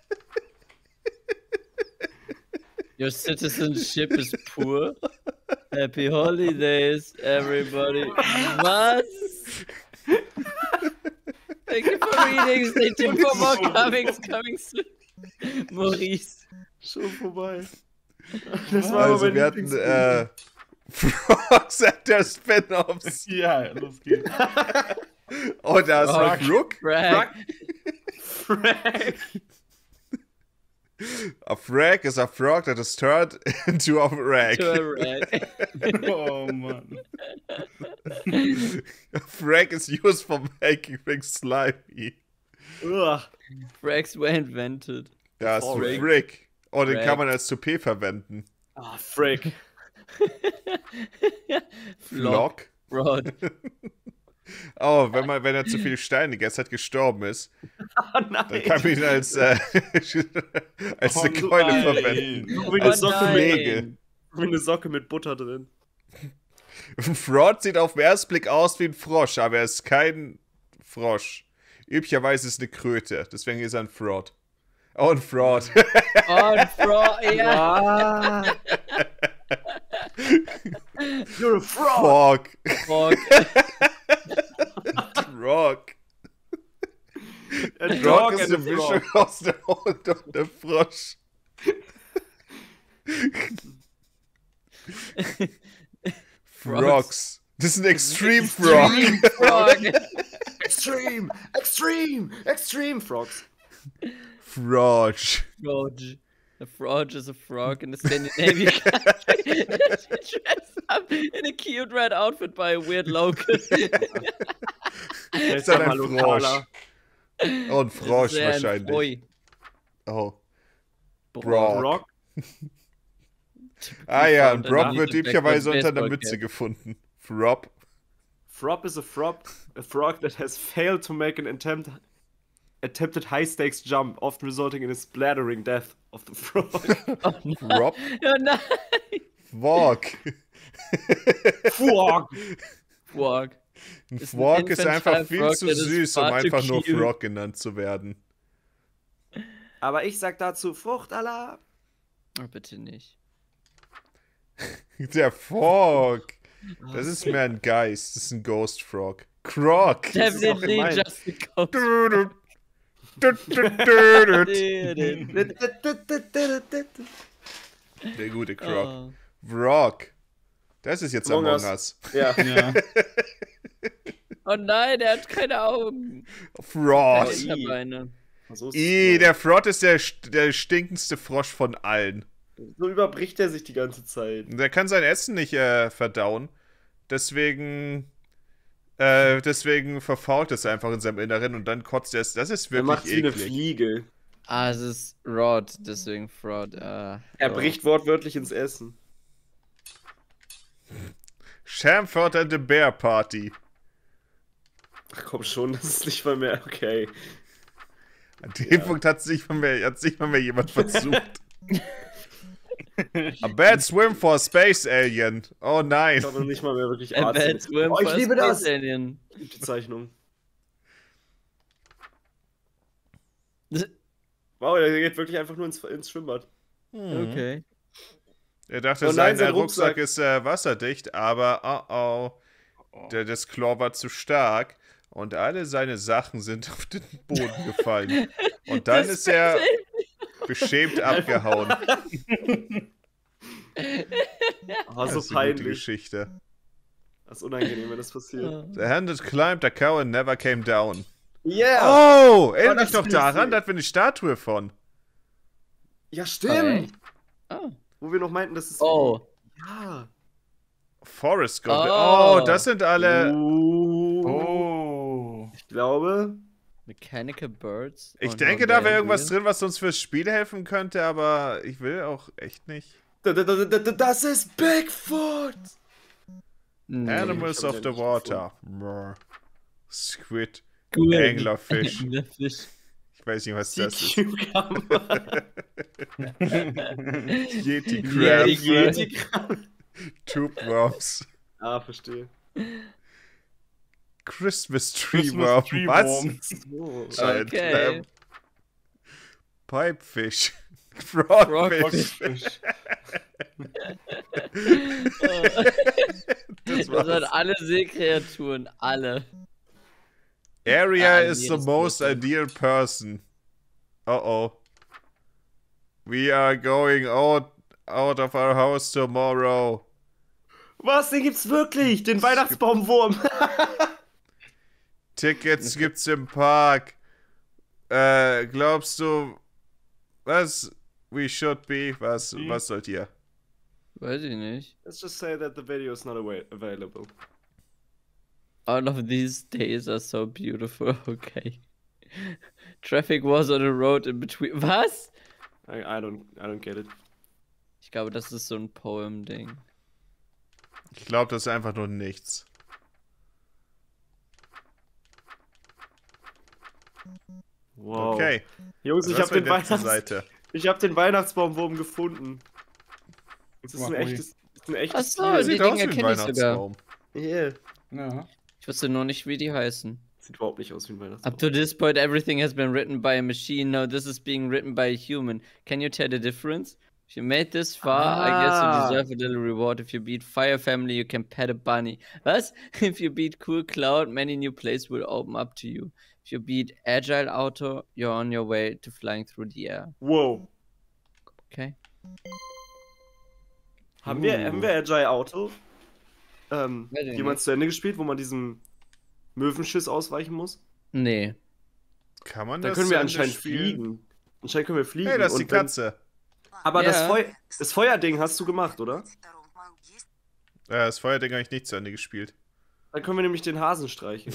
Your citizenship is poor. Happy holidays, everybody. Was? Thank you for reading. Stay tuned for more comics coming soon. Maurice. Schon vorbei. Das war aber Also, mein wir hatten Lieblingsbild. äh, Frogs at der Spin-Offs. Ja, los geht's. Oh, da ist Frog. noch Rook. Frag. Frank. A frag is a frog that is turned into a rag. To a rag. Oh, Mann. A frag is used for making things slimy. Ugh. Frags were invented. Ja, ist Oh, ein Rag. Frick. Oh, den Rag. kann man als Toupet verwenden. Ah, Frick. Flock. Flock. Rod. Oh, wenn, man, wenn er zu viele Steine gegessen hat, gestorben ist, Oh dann nein. kann man ihn als, äh, als eine Oh Keule nein. verwenden. Wie Oh eine Socke mit, Pflege. wie eine Socke mit Butter drin. Ein Fraud sieht auf den ersten Blick aus wie ein Frosch, aber er ist kein Frosch. Üblicherweise ist es eine Kröte, deswegen ist er ein Fraud. Oh, ein Fraud. Und Frog. Ja. Ah. You're a frog. Frog. Frog. Frog. A Frog dog ist and a eine Mischung frog. aus der Hund und der Frosch. Frogs. Das ist ein Extreme Frog. Frog. Extreme, extreme, extreme frogs. Frog. Frog. A frog is a frog in the Scandinavian country. Dressed up in a cute red outfit by a weird local. Ist dann ein Frosch. Oh, ein Frosch Sehr ein wahrscheinlich. Froi. Oh. Brock. Brock. Rock. Ah ja, ein Und Brock dann wird diese üblicherweise Backwards unter einer Baseball Mütze Cap. gefunden. Frog. Frog is a frog, a frog that has failed to make an attempt, attempted high-stakes jump, often resulting in a splattering death of the frog. Oh nein. Frog. Oh nein. Frog. Frog. Frog. Ein Ist ein Frog ist infantile einfach viel Frog zu that is süß, um far too einfach nur cute. Frog genannt zu werden. Aber ich sag dazu Fruchtalarm. Oh, bitte nicht. Der Frog. Das ist mehr ein Geist. Das ist ein Ghost Frog. Krog. ist auch Definitely gemein. just a ghost. Du, du, du, du, du, du. Der gute Krog. Oh. Frog. Das ist jetzt Among Among Us. Us. Ja. Ja. Oh nein, der hat keine Augen. Frog. Oh, ich hab eine. So, ist I, es der Frog ist der, der stinkendste Frosch von allen. so überbricht er sich die ganze Zeit. Der kann sein Essen nicht äh, verdauen. Deswegen. Äh, deswegen verfault es einfach in seinem Inneren und dann kotzt er es. Das ist Er wirklich macht wie eine eklig. Fliege. Ah, es ist Rod, deswegen Fraud. Ah, Er oh. bricht wortwörtlich ins Essen. Chamford and the Bear Party. Ach komm schon, das ist nicht mal mehr okay. An dem Punkt hat sich mal mehr, hat sich mal mehr jemand versucht. A bad swim for a space alien. Oh nein. Ich habe noch nicht mal mehr wirklich A Arzt. bad swim Oh, ich for liebe Space das! Alien. Die Zeichnung. Wow, der geht wirklich einfach nur ins, ins Schwimmbad. Okay. Er dachte, Oh nein, sein, sein äh, Rucksack Rucksack. ist äh, wasserdicht, aber oh oh. der, das Claw war zu stark und alle seine Sachen sind auf den Boden gefallen. Und dann Das ist er beschämt abgehauen. Oh, Das so ist eine gute peinlich. Geschichte. Das ist unangenehm, wenn das passiert. The hand that climbed the cow and never came down. Yeah! Oh, das endlich noch will ich daran, sehen. da hat wir eine Statue von. Ja, stimmt! Oh. Wo wir noch meinten, das ist... Oh. Ja. Forest Goblin. Oh. Oh, das sind alle... Uh, Oh. Ich glaube... Mechanical Birds. Ich und denke, da wäre Hornbill. irgendwas drin, was uns fürs Spiel helfen könnte, aber ich will auch echt nicht. Da- da- da- da- Das ist Bigfoot! Nee. Animals ich hab of den the nicht water. Brr. Squid. Cool. Anglerfisch. Anglerfisch. Ich weiß nicht, was Die das ist. Cucumber. Yeti Ja, Crab. die- Yeti. Tube Worms. Ah, verstehe. Christmas Tree Christmas Worm. Tree Was? Worms. Oh. Okay. Ähm, Pipefish. Frogfish. Frogfisch. Das Das war's. sind alle Seekreaturen, alle. Area Ah, is nee, the das most wird- ideal person. Uh oh. We are going out, out of our house tomorrow. Was? Den gibt's wirklich? Den Weihnachtsbaumwurm. Tickets gibt's im Park. Äh, glaubst du, was? We should be. Was, Wie? was sollt ihr? Weiß ich nicht. Let's just say that the video is not awa- available. All of these days are so beautiful. Okay. Traffic was on a road in between. Was? I, I don't I don't get it. Ich glaube, das ist so ein Poem-Ding. Ich glaube, das ist einfach nur nichts. Wow. Okay. Jungs, ich das habe war den, die letzte Weihnachts Seite. ich hab den Weihnachtsbaumwurm gefunden. Das ist Mach ein ruhig. echtes, das ist ein echtes Ach so, Tier. die Sieht aus Dinger wie ein kenn ich sogar. Weihnachtsbaum. Yeah. Ja. Ich wusste nur nicht, wie die heißen. Sieht überhaupt nicht aus wie ein Weihnachtsbaum. Up to this point, everything has been written by a machine. Now this is being written by a human. Can you tell the difference? If you made this far, I guess Ah. you deserve a little reward. If you beat Fire Family, you can pet a bunny. Was? If you beat Cool Cloud, many new places will open up to you. If you beat Agile Auto, you're on your way to flying through the air. Wow. Okay. Haben wir, Uh. haben wir Agile Auto ähm, Weiß ich jemals nicht. zu Ende gespielt, wo man diesem Möwenschiss ausweichen muss? Nee. Kann man Da das können wir zu Ende anscheinend spielen? fliegen. Anscheinend können wir fliegen. Hey, das ist die und wenn- Katze. Aber das, Ja. Feu das Feuerding hast du gemacht, oder? Äh, das Feuerding habe ich nicht zu Ende gespielt. Dann können wir nämlich den Hasen streicheln.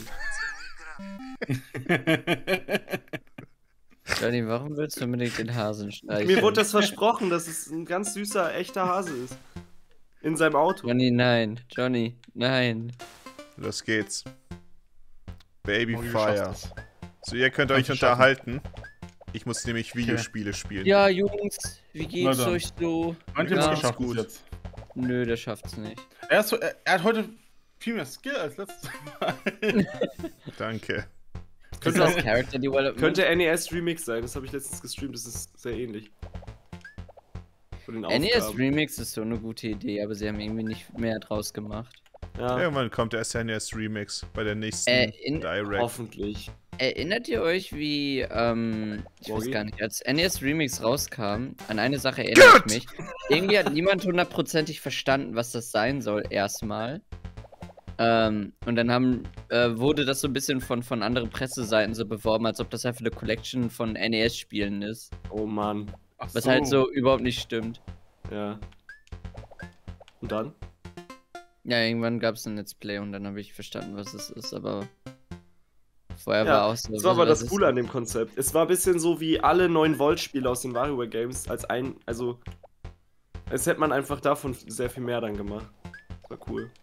Johnny, warum willst du unbedingt den Hasen streichen? Mir wurde das versprochen, dass es ein ganz süßer, echter Hase ist. In seinem Auto. Johnny, nein. Johnny, nein. Los geht's. Baby Oh, du Fire. schaffst es. So, ihr könnt Kannst euch du schaffen. unterhalten. Ich muss nämlich Videospiele spielen. Ja, Jungs, wie geht's Na dann. euch so? Meint ihr, Ja, das ist geschafft gut. gut. Jetzt? Nö, der schafft's nicht. Er, ist so, er, er hat heute viel mehr Skill als letztes Mal. Danke. Ist das Character Development? Könnte N E S Remix sein, das habe ich letztens gestreamt, das ist sehr ähnlich. Von den N E S Aufgaben. Remix ist so eine gute Idee, aber sie haben irgendwie nicht mehr draus gemacht. Ja, Irgendwann kommt der S N E S Remix bei der nächsten Äh, in- Direct. hoffentlich. Erinnert ihr euch, wie, ähm, ich weiß Woggy? gar nicht, als N E S Remix rauskam, an eine Sache erinnere ich mich. Irgendwie hat niemand hundertprozentig verstanden, was das sein soll, erstmal. Ähm, und dann haben, äh, wurde das so ein bisschen von, von anderen Presseseiten so beworben, als ob das einfach eine Collection von N E S-Spielen ist. Oh Mann. Ach Was halt so überhaupt nicht stimmt. Ja. Und dann? Ja, irgendwann gab es ein Let's Play und dann habe ich verstanden, was es ist, aber vorher Ja, war auch so. Das war was- aber was das ist Coole an dem Konzept. Es war ein bisschen so wie alle neun Volt Spiele aus den WarioWare Games als ein, also als hätte man einfach davon sehr viel mehr dann gemacht. Das war cool.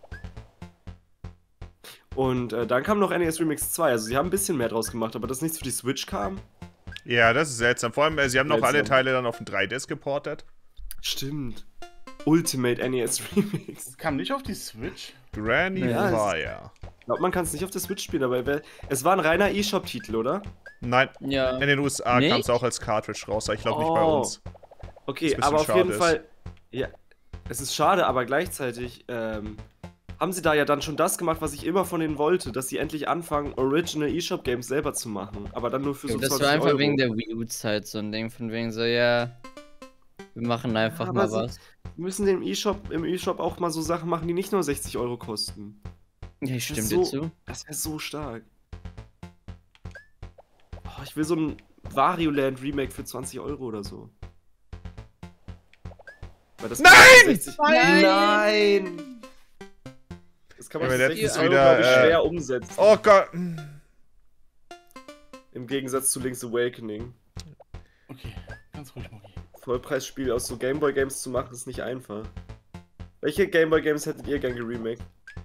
Und äh, dann kam noch N E S Remix zwei, also sie haben ein bisschen mehr draus gemacht, aber dass nichts für die Switch kam. Ja, das ist seltsam. Vor allem, äh, sie haben noch alle Seltsam. Teile dann auf den drei D S geportet. Stimmt. Ultimate N E S Remix. Das kam nicht auf die Switch. Granny Ja, es- Fire. Ich glaube, man kann es nicht auf der Switch spielen, aber wer- es war ein reiner eShop-Titel, oder? Nein, Ja. in den U S A Nicht? kam es auch als Cartridge raus, aber ich glaube nicht bei Oh. uns. Okay, Was ein aber auf bisschen jeden schade Fall. Ja, es ist schade, aber gleichzeitig ähm, haben sie da ja dann schon das gemacht, was ich immer von denen wollte, dass sie endlich anfangen, Original eShop-Games selber zu machen. Aber dann nur für Ja, so das zwanzig war einfach Euro. wegen der Wii U-Zeit so ein Ding, von wegen so, ja, wir machen einfach Ja, mal aber sie- was. Wir müssen im eShop, im eShop auch mal so Sachen machen, die nicht nur sechzig Euro kosten. Ja, ich stimme so- dir zu. Das wäre so stark. Oh, ich will so ein Wario Land Remake für zwanzig Euro oder so. Weil das Nein! sechzig Nein! Nein! Das kann man Ja, für aber sechzig letztens Euro, wieder, glaub ich, äh, schwer umsetzen. Oh Gott. Im Gegensatz zu Link's Awakening. Okay, ganz ruhig, Mogi. Vollpreisspiel aus so Gameboy Games zu machen, ist nicht einfach. Welche Gameboy Games hättet ihr gern geremaked?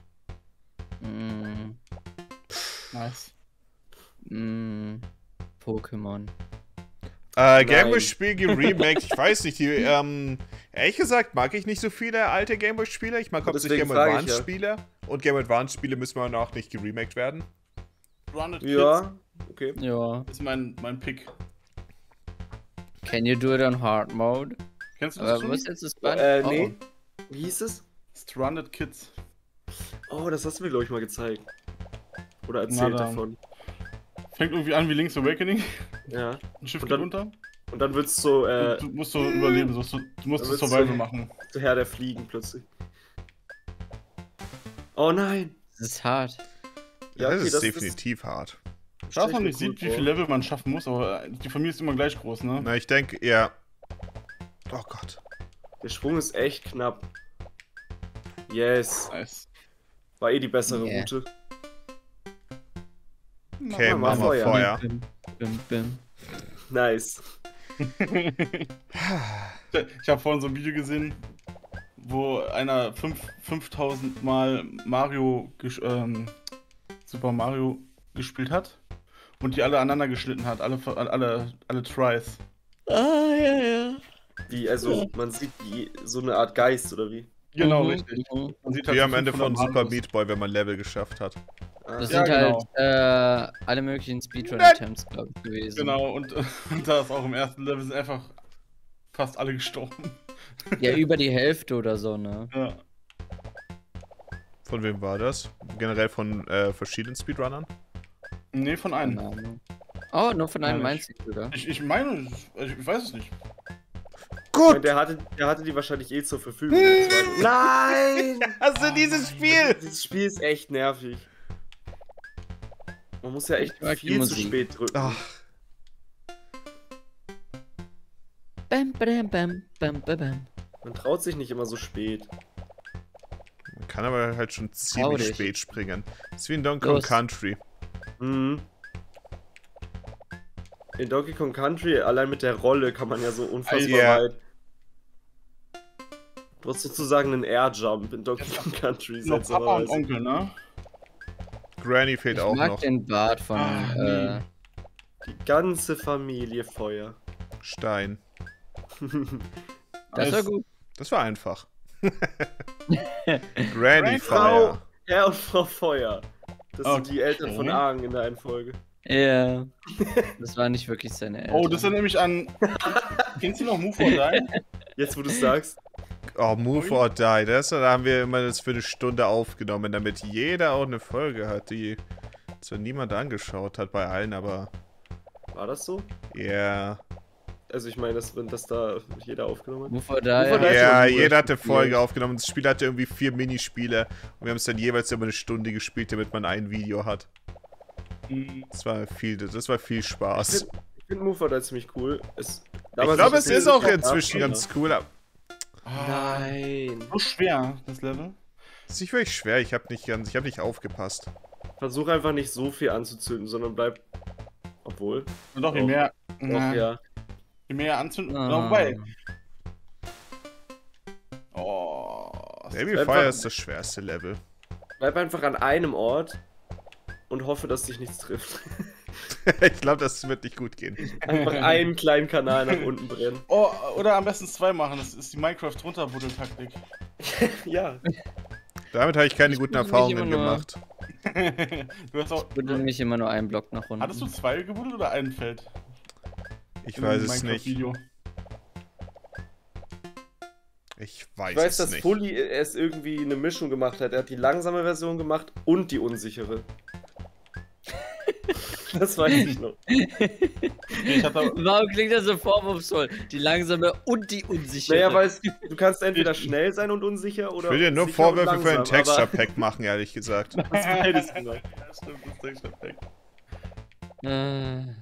Mm, Nice. mm, Pokémon. Äh, Nein. Gameboy-Spiel geremaked, ich weiß nicht, die, ähm, ehrlich gesagt mag ich nicht so viele alte Gameboy-Spiele. Ich mag hauptsächlich Deswegen Game frage ich Advance-Spiele. Und Game Advance-Spiele müssen wir auch nicht geremaked werden. Stranded Ja, okay. Ja. Kids ist mein, mein Pick. Can you do it on Hard Mode? Kennst du das Aber schon? was ist jetzt das Band? Äh, Oh, nee. Wie hieß es? Stranded Kids. Oh, das hast du mir, glaube ich, mal gezeigt. Oder erzählt Na dann. davon. Fängt irgendwie an wie Link's Awakening. Ja. Ein Schiff Und geht dann- unter. Und dann wird's so, äh, Du musst so überleben, so, so, du musst Dann das wird's Survival so- machen. so Herr der Fliegen plötzlich. Oh nein! Das ist hart. Ja, das okay, ist das- definitiv hart. Ich weiß stell noch mir nicht, cool sieht, wie vor. viele Level man schaffen muss, aber die Familie ist immer gleich groß, ne? Na, ich denke, ja. Oh Gott. Der Schwung ist echt knapp. Yes. Nice. War eh die bessere Yeah. Route. Okay, mal machen wir Feuer. Feuer. Bim, bim, bim. Nice. Ich habe vorhin so ein Video gesehen, wo einer fünf, fünftausend Mal Mario, gesch- ähm, Super Mario gespielt hat und die alle aneinander geschnitten hat, alle, alle, alle Tries. Ah, ja, ja. Wie, also, man sieht die, so eine Art Geist, oder wie? Genau, Mhm, richtig. mhm. Man sieht Wie so am Ende von fünfhundert Super Mal Meat Boy, wenn man Level geschafft hat. Ah, Das Ja, sind genau. halt äh, alle möglichen Speedrun-Attempts, glaube ich, gewesen. Genau, und, und da ist auch im ersten Level sind einfach fast alle gestorben. Ja, über die Hälfte oder so, ne? Ja. Von wem war das? Generell von äh, verschiedenen Speedrunnern? Nee, von einem. Keine Ahnung. Oh, nur von einem Nein, meinst du, oder? Ich, ich meine, ich, ich weiß es nicht. Ich meine, Gut! der hatte, der hatte die wahrscheinlich eh zur Verfügung. Das war- Nein! Also dieses Spiel! Dieses Spiel ist echt nervig. Man muss ja echt Ich mag die viel zu Musik. spät drücken. Ach, Bam, bam, bam, bam, bam, bam. Man traut sich nicht immer so spät. man kann aber halt schon Trau ziemlich dich. spät springen. ist wie in Donkey Kong Los. Country. Mhm. In Donkey Kong Country, allein mit der Rolle, kann man ja so unfassbar Ja. weit. Du hast sozusagen einen Air-Jump in Donkey Kong Country. Noch Papa und seltsamerweise. Onkel, ne? Granny fehlt Ich auch mag noch. den Bart von, Ah, äh, Die ganze Familie Feuer. Stein. das war Alles- gut. Das war einfach. Granny Frau, Fire. Herr und Frau Feuer. Das sind die Eltern von Okay. Argen in der einen Folge. Ja. Das war nicht wirklich seine Eltern. Oh, das erinnert mich an. Kennst du noch Move or Die? Jetzt, wo du sagst. Oh, Move or Die. Das, da haben wir immer das für eine Stunde aufgenommen, damit jeder auch eine Folge hat, die zwar niemand angeschaut hat bei allen, aber War das so? ja. Also ich meine, dass, wenn das da jeder aufgenommen hat. Wovor Wovor da? da- Ja, ist ja jeder hatte gespielt. Folge aufgenommen. Das Spiel hatte irgendwie vier Minispiele und wir haben es dann jeweils immer eine Stunde gespielt, damit man ein Video hat. Hm, Das war viel, das war viel Spaß. Ich finde Move or Die ziemlich cool. Es, Ich glaube, es ist auch inzwischen ganz cool, aber Nein. so schwer, das Level. es ist nicht wirklich schwer. Ich habe nicht ganz, ich habe nicht aufgepasst. Versuch einfach nicht so viel anzuzünden, sondern bleib. Obwohl. Und doch, je Doch. mehr. Doch, na, ja. Je mehr anzünden. Ah. Wobei. Oh. Baby einfach- Fire ist das schwerste Level. Bleib einfach an einem Ort und hoffe, dass dich nichts trifft. Ich glaube, das wird nicht gut gehen. Einfach einen kleinen Kanal nach unten brennen. Oh, oder am besten zwei machen. Das ist die Minecraft runterbuddel-Taktik. Ja. Damit habe ich keine Ich guten bin nicht Erfahrungen immer nur- gemacht. Du hast auch. Buddel nicht immer nur einen Block nach unten. Hattest du zwei gebuddelt oder ein Feld? Ich In weiß dem es nicht. Minecraft-Video? Ich weiß, Ich weiß, es dass nicht. Fully es irgendwie eine Mischung gemacht hat. Er hat die langsame Version gemacht und die unsichere. Das weiß ich noch. Ich hatte, Warum klingt das so vorwurfsvoll? Die langsame und die unsichere. Naja, weil es, du kannst entweder schnell sein und unsicher Ich oder. will dir nur sicher und Vorwürfe für ein langsam, aber Texture-Pack machen, ehrlich gesagt. du hast beides gemacht. ja, stimmt, das ist echt perfekt. Äh,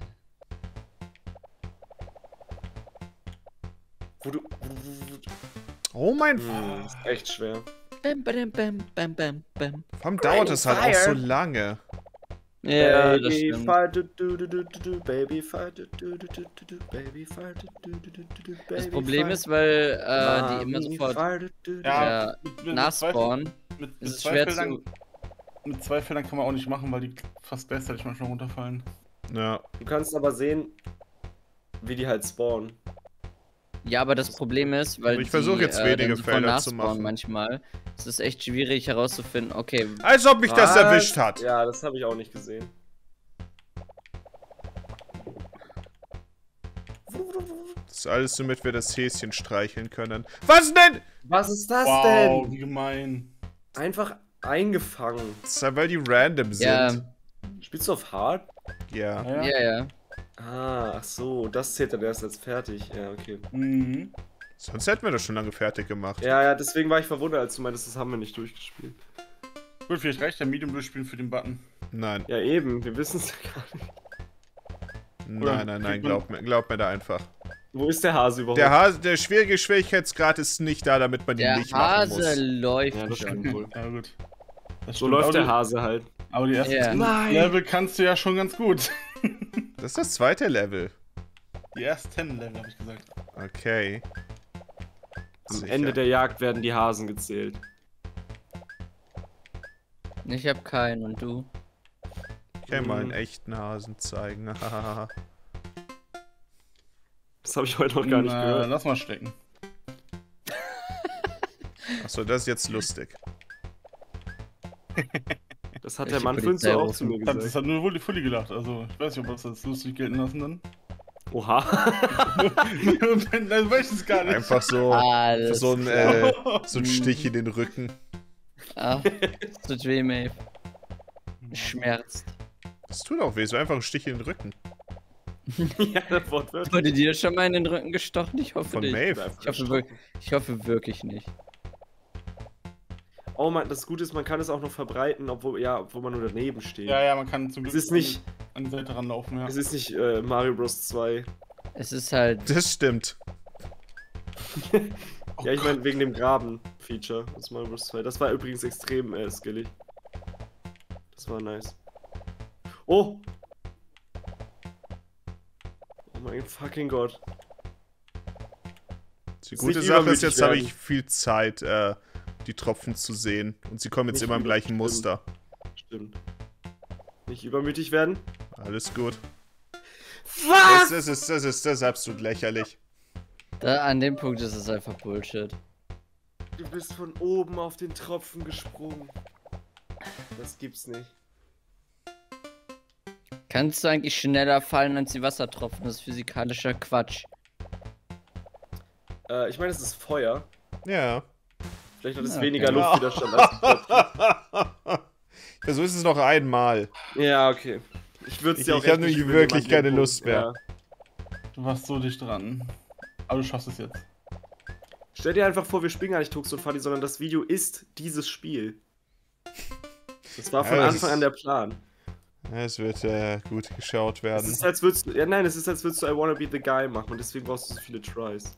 Wo du. Oh mein... Hm, ist echt schwer. bam, bam, bam, bam, bam, bam. Warum dauert das halt auch so lange? Ja, das Baby stimmt. fight, du, du, du, du, du, Baby fight, du, du, du, du, du, Baby fight, du, du, du, du, du, Das Baby Problem fight. ist, weil äh, die immer Mami sofort fight, du, du, du. Ja, ja, mit, mit, mit, nachspawnen. zwei, mit, mit, Es ist zwei schwer Feldern, zu... mit zwei Feldern kann man auch nicht machen, weil die fast gleichzeitig manchmal runterfallen. Ja. Du kannst aber sehen, wie die halt spawnen. Ja, aber das Problem ist, weil Ich versuche die, jetzt äh, wenige dann sofort Felder zu nachspawnen machen. manchmal. Es ist echt schwierig herauszufinden, okay, Als ob mich das Was? erwischt hat. Ja, das habe ich auch nicht gesehen. Das ist alles, damit wir das Häschen streicheln können. Was denn? Was ist das Wow, denn? wie gemein. Einfach eingefangen. Das ist ja, weil die random sind. ja, Spielst du auf Hard? Ja. Ja. ja, ja. Ah, ach so, das zählt dann erst als fertig. Ja, okay. Mhm. Sonst hätten wir das schon lange fertig gemacht. Ja, ja, deswegen war ich verwundert, als du meintest, das haben wir nicht durchgespielt. Gut, vielleicht reicht der Medium durchspielen für den Button. Nein. Ja, eben, wir wissen es ja gar nicht. Nein, nein, nein, glaub mir, glaub mir da einfach. Wo ist der Hase überhaupt? Der Hase, der schwierige Schwierigkeitsgrad ist nicht da, damit man ihn Der nicht machen muss. Hase läuft Ja, das schon. stimmt wohl. Ja, gut. Das So stimmt. läuft aber der die- Hase halt. Aber die ersten Ja. zehn Nein. Level kannst du ja schon ganz gut. Das ist das zweite Level. Die ersten Level, habe ich gesagt. Okay. Am Sicher. Ende der Jagd werden die Hasen gezählt. Ich hab keinen und du? Ich kann mal einen Mhm. echten Hasen zeigen. Das habe ich heute noch gar nicht Na, gehört. lass mal stecken. Achso, das ist jetzt lustig. Das hat Welche der Mann Polizei Fünze auch rufen? zu mir Das hat, das gesagt. hat nur wohl die Fully gelacht. Also, ich weiß nicht, ob wir das als lustig gelten lassen dann. Oha. Dann weiß ich es gar nicht. Einfach so, Alles so ein, klar. äh, so ein Stich in den Rücken. Ach, das tut weh, Maeve. Schmerzt. Das tut auch weh, so einfach ein Stich in den Rücken. Ja, das Wort wird. Wurde dir schon mal in den Rücken gestochen? Ich hoffe Von nicht. Maeve. Ich hoffe, wir ich hoffe wirklich nicht. Oh man, das Gute ist, man kann es auch noch verbreiten, obwohl, ja, obwohl man nur daneben steht. Ja, ja, man kann zum Es Glück ist nicht, an die Seite ranlaufen, ja. es ist nicht äh, Mario Bros. zwei. Es ist halt. Das stimmt. Ja, ich meine wegen dem Graben-Feature aus Mario Bros. zwei. Das war übrigens extrem äh, skillig. Das war nice. Oh! Oh mein fucking Gott. Die Ist gute nicht Sache ist, übermütig jetzt habe werden. ich viel Zeit, äh, die Tropfen zu sehen. Und sie kommen jetzt Nicht immer im gleichen übermütig Muster. Stimmt. Nicht übermütig werden. Alles gut. Was? Das, das, ist, das, ist, das ist absolut lächerlich. Da, an dem Punkt ist es einfach Bullshit. Du bist von oben auf den Tropfen gesprungen. Das gibt's nicht. Kannst du eigentlich schneller fallen als die Wassertropfen? Das ist physikalischer Quatsch. Äh, ich meine, es ist Feuer. Ja. Vielleicht hat es Ja, weniger okay. Luftwiderstand als Tropfen. Versuch es noch einmal. Ja, okay. Ich würde es Ich- dir auch ich hab echt nicht nämlich übel wirklich nehmen, keine Punkt. Lust mehr. Du warst so dicht dran. Aber du schaffst es jetzt. Stell dir einfach vor, wir spielen gar nicht Tux und Funny, sondern das Video ist dieses Spiel. Das war von Ja, das Anfang ist- an der Plan. Ja, es wird äh, gut geschaut Es werden. ist, als würdest du. Ja, nein, es ist, als würdest du I Wanna Be the Guy machen und deswegen brauchst du so viele Tries.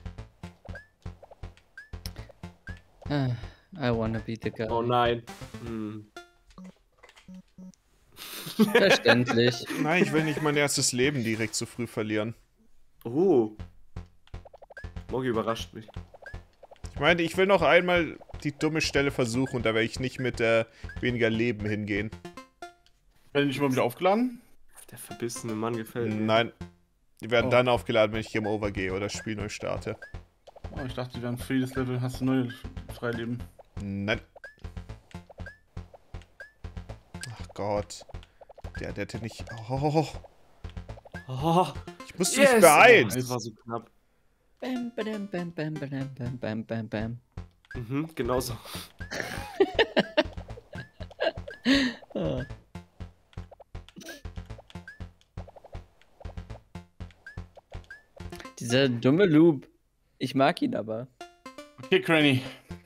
Ah, I wanna be the guy. Oh nein. Hm. Verständlich. Nein, ich will nicht mein erstes Leben direkt zu früh verlieren. Oh. Mogi überrascht mich. Ich meine, ich will noch einmal die dumme Stelle versuchen und da werde ich nicht mit äh, weniger Leben hingehen. Werden die nicht mal wieder aufgeladen? Der verbissene Mann gefällt mir. Nein. Die werden Oh. dann aufgeladen, wenn ich Game Over gehe oder das Spiel neu starte. Oh, ich dachte, die wären für jedes Level hast du neue Freileben. Nein. Ach Gott. Der, der hätte nicht... Oh, Oh, ich muss yes! mich beeilen. Oh, das war so knapp. Bam, Badam, bam, bam, badam, bam, bam, bam, bam. Mhm, genau so. Oh. Dieser dumme Loop. Ich mag ihn aber. Okay, Cranny.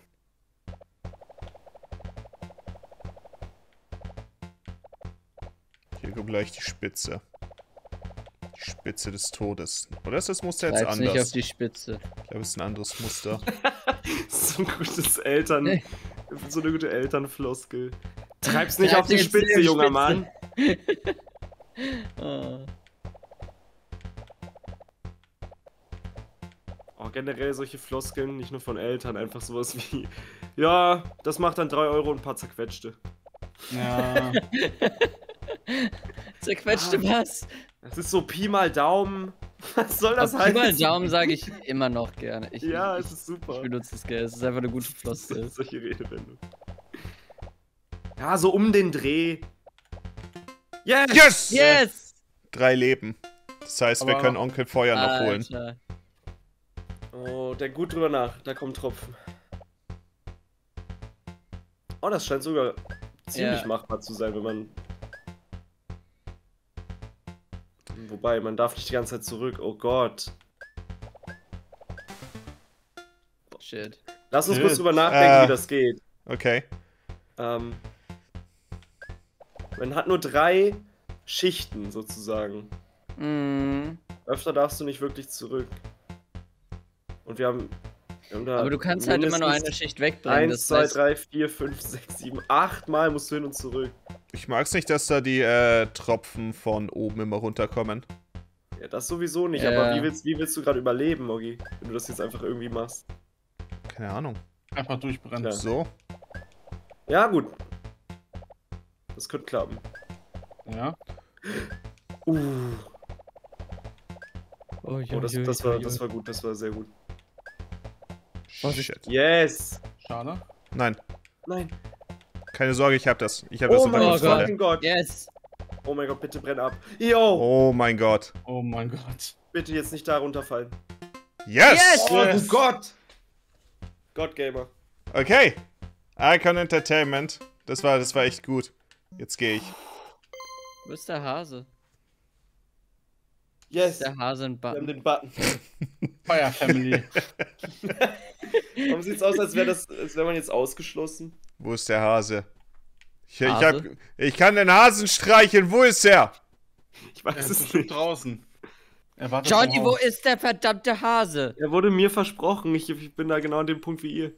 Hier kommt gleich die Spitze. Die Spitze des Todes. Oder ist das Muster jetzt Treib's nicht auf anders? die Spitze. Ich glaube, es ist ein anderes Muster. So ein gutes Eltern. So eine gute Elternfloskel. Treib's nicht Treib's auf die nicht Spitze, auf die junger Spitze. Mann. Oh. Oh, generell solche Floskeln, nicht nur von Eltern, einfach sowas wie: Ja, das macht dann drei Euro und ein paar zerquetschte. Ja. Zerquetschte Ah. was? Das ist so Pi mal Daumen. Was soll das Auf heißen? Pi mal Daumen sage ich immer noch gerne. Ich, Ja, ich, es ist super. ich benutze es gerne. Es ist einfach eine gute Floskel. Solche Redewendungen. Ja, so um den Dreh. Yes! Yes! Yes! Drei Leben. Das heißt, wir Aber- können Onkel Feuer noch holen. Alter. Oh, denk gut drüber nach. Da kommen Tropfen. Oh, das scheint sogar ziemlich Ja. machbar zu sein, wenn man... Wobei, man darf nicht die ganze Zeit zurück. Oh Gott. Shit. Lass uns Shit. kurz drüber nachdenken, Äh. wie das geht. Okay. Ähm, man hat nur drei Schichten sozusagen. Mm. Öfter darfst du nicht wirklich zurück. Und wir haben... wir haben da Aber du kannst halt immer nur eine mindestens Schicht wegbringen. eins, Das zwei, heißt, drei, vier, fünf, sechs, sieben, acht Mal musst du hin und zurück. Ich mag's nicht, dass da die äh, Tropfen von oben immer runterkommen. Ja, das sowieso nicht, Ja. aber wie willst, wie willst du gerade überleben, Moggi? Wenn du das jetzt einfach irgendwie machst. Keine Ahnung. Einfach durchbrennen. Ja. So. Ja, gut. Das könnte klappen. Ja. Uh. oh, Oh, das, das, war, das war gut, das war sehr gut. Shit. Yes! Schade. Nein. Nein. Keine Sorge, ich hab das. Ich hab das Oh unter mein Kontrolle. fucking Gott. Yes! Oh mein Gott, bitte brenn ab. Yo! Oh mein Gott. Oh mein Gott. Bitte jetzt nicht da runterfallen. Yes! Yes! Oh Yes. du Gott! Gott Gamer. Okay. Icon Entertainment. Das war, das war echt gut. Jetzt gehe ich. Wo ist der Hase? Yes! Der Hase ein Wir haben Button. den Button. Fire Family. Warum sieht's aus, als wäre das, als wäre man jetzt ausgeschlossen? Wo ist der Hase? Ich, ich, Hase? hab, ich kann den Hasen streicheln. Wo ist er? Ich Er weiß ist es bestimmt nicht. draußen. Er wartet Johnny, zu wo Hause. ist der verdammte Hase? Er wurde mir versprochen. Ich, ich bin da genau an dem Punkt wie ihr.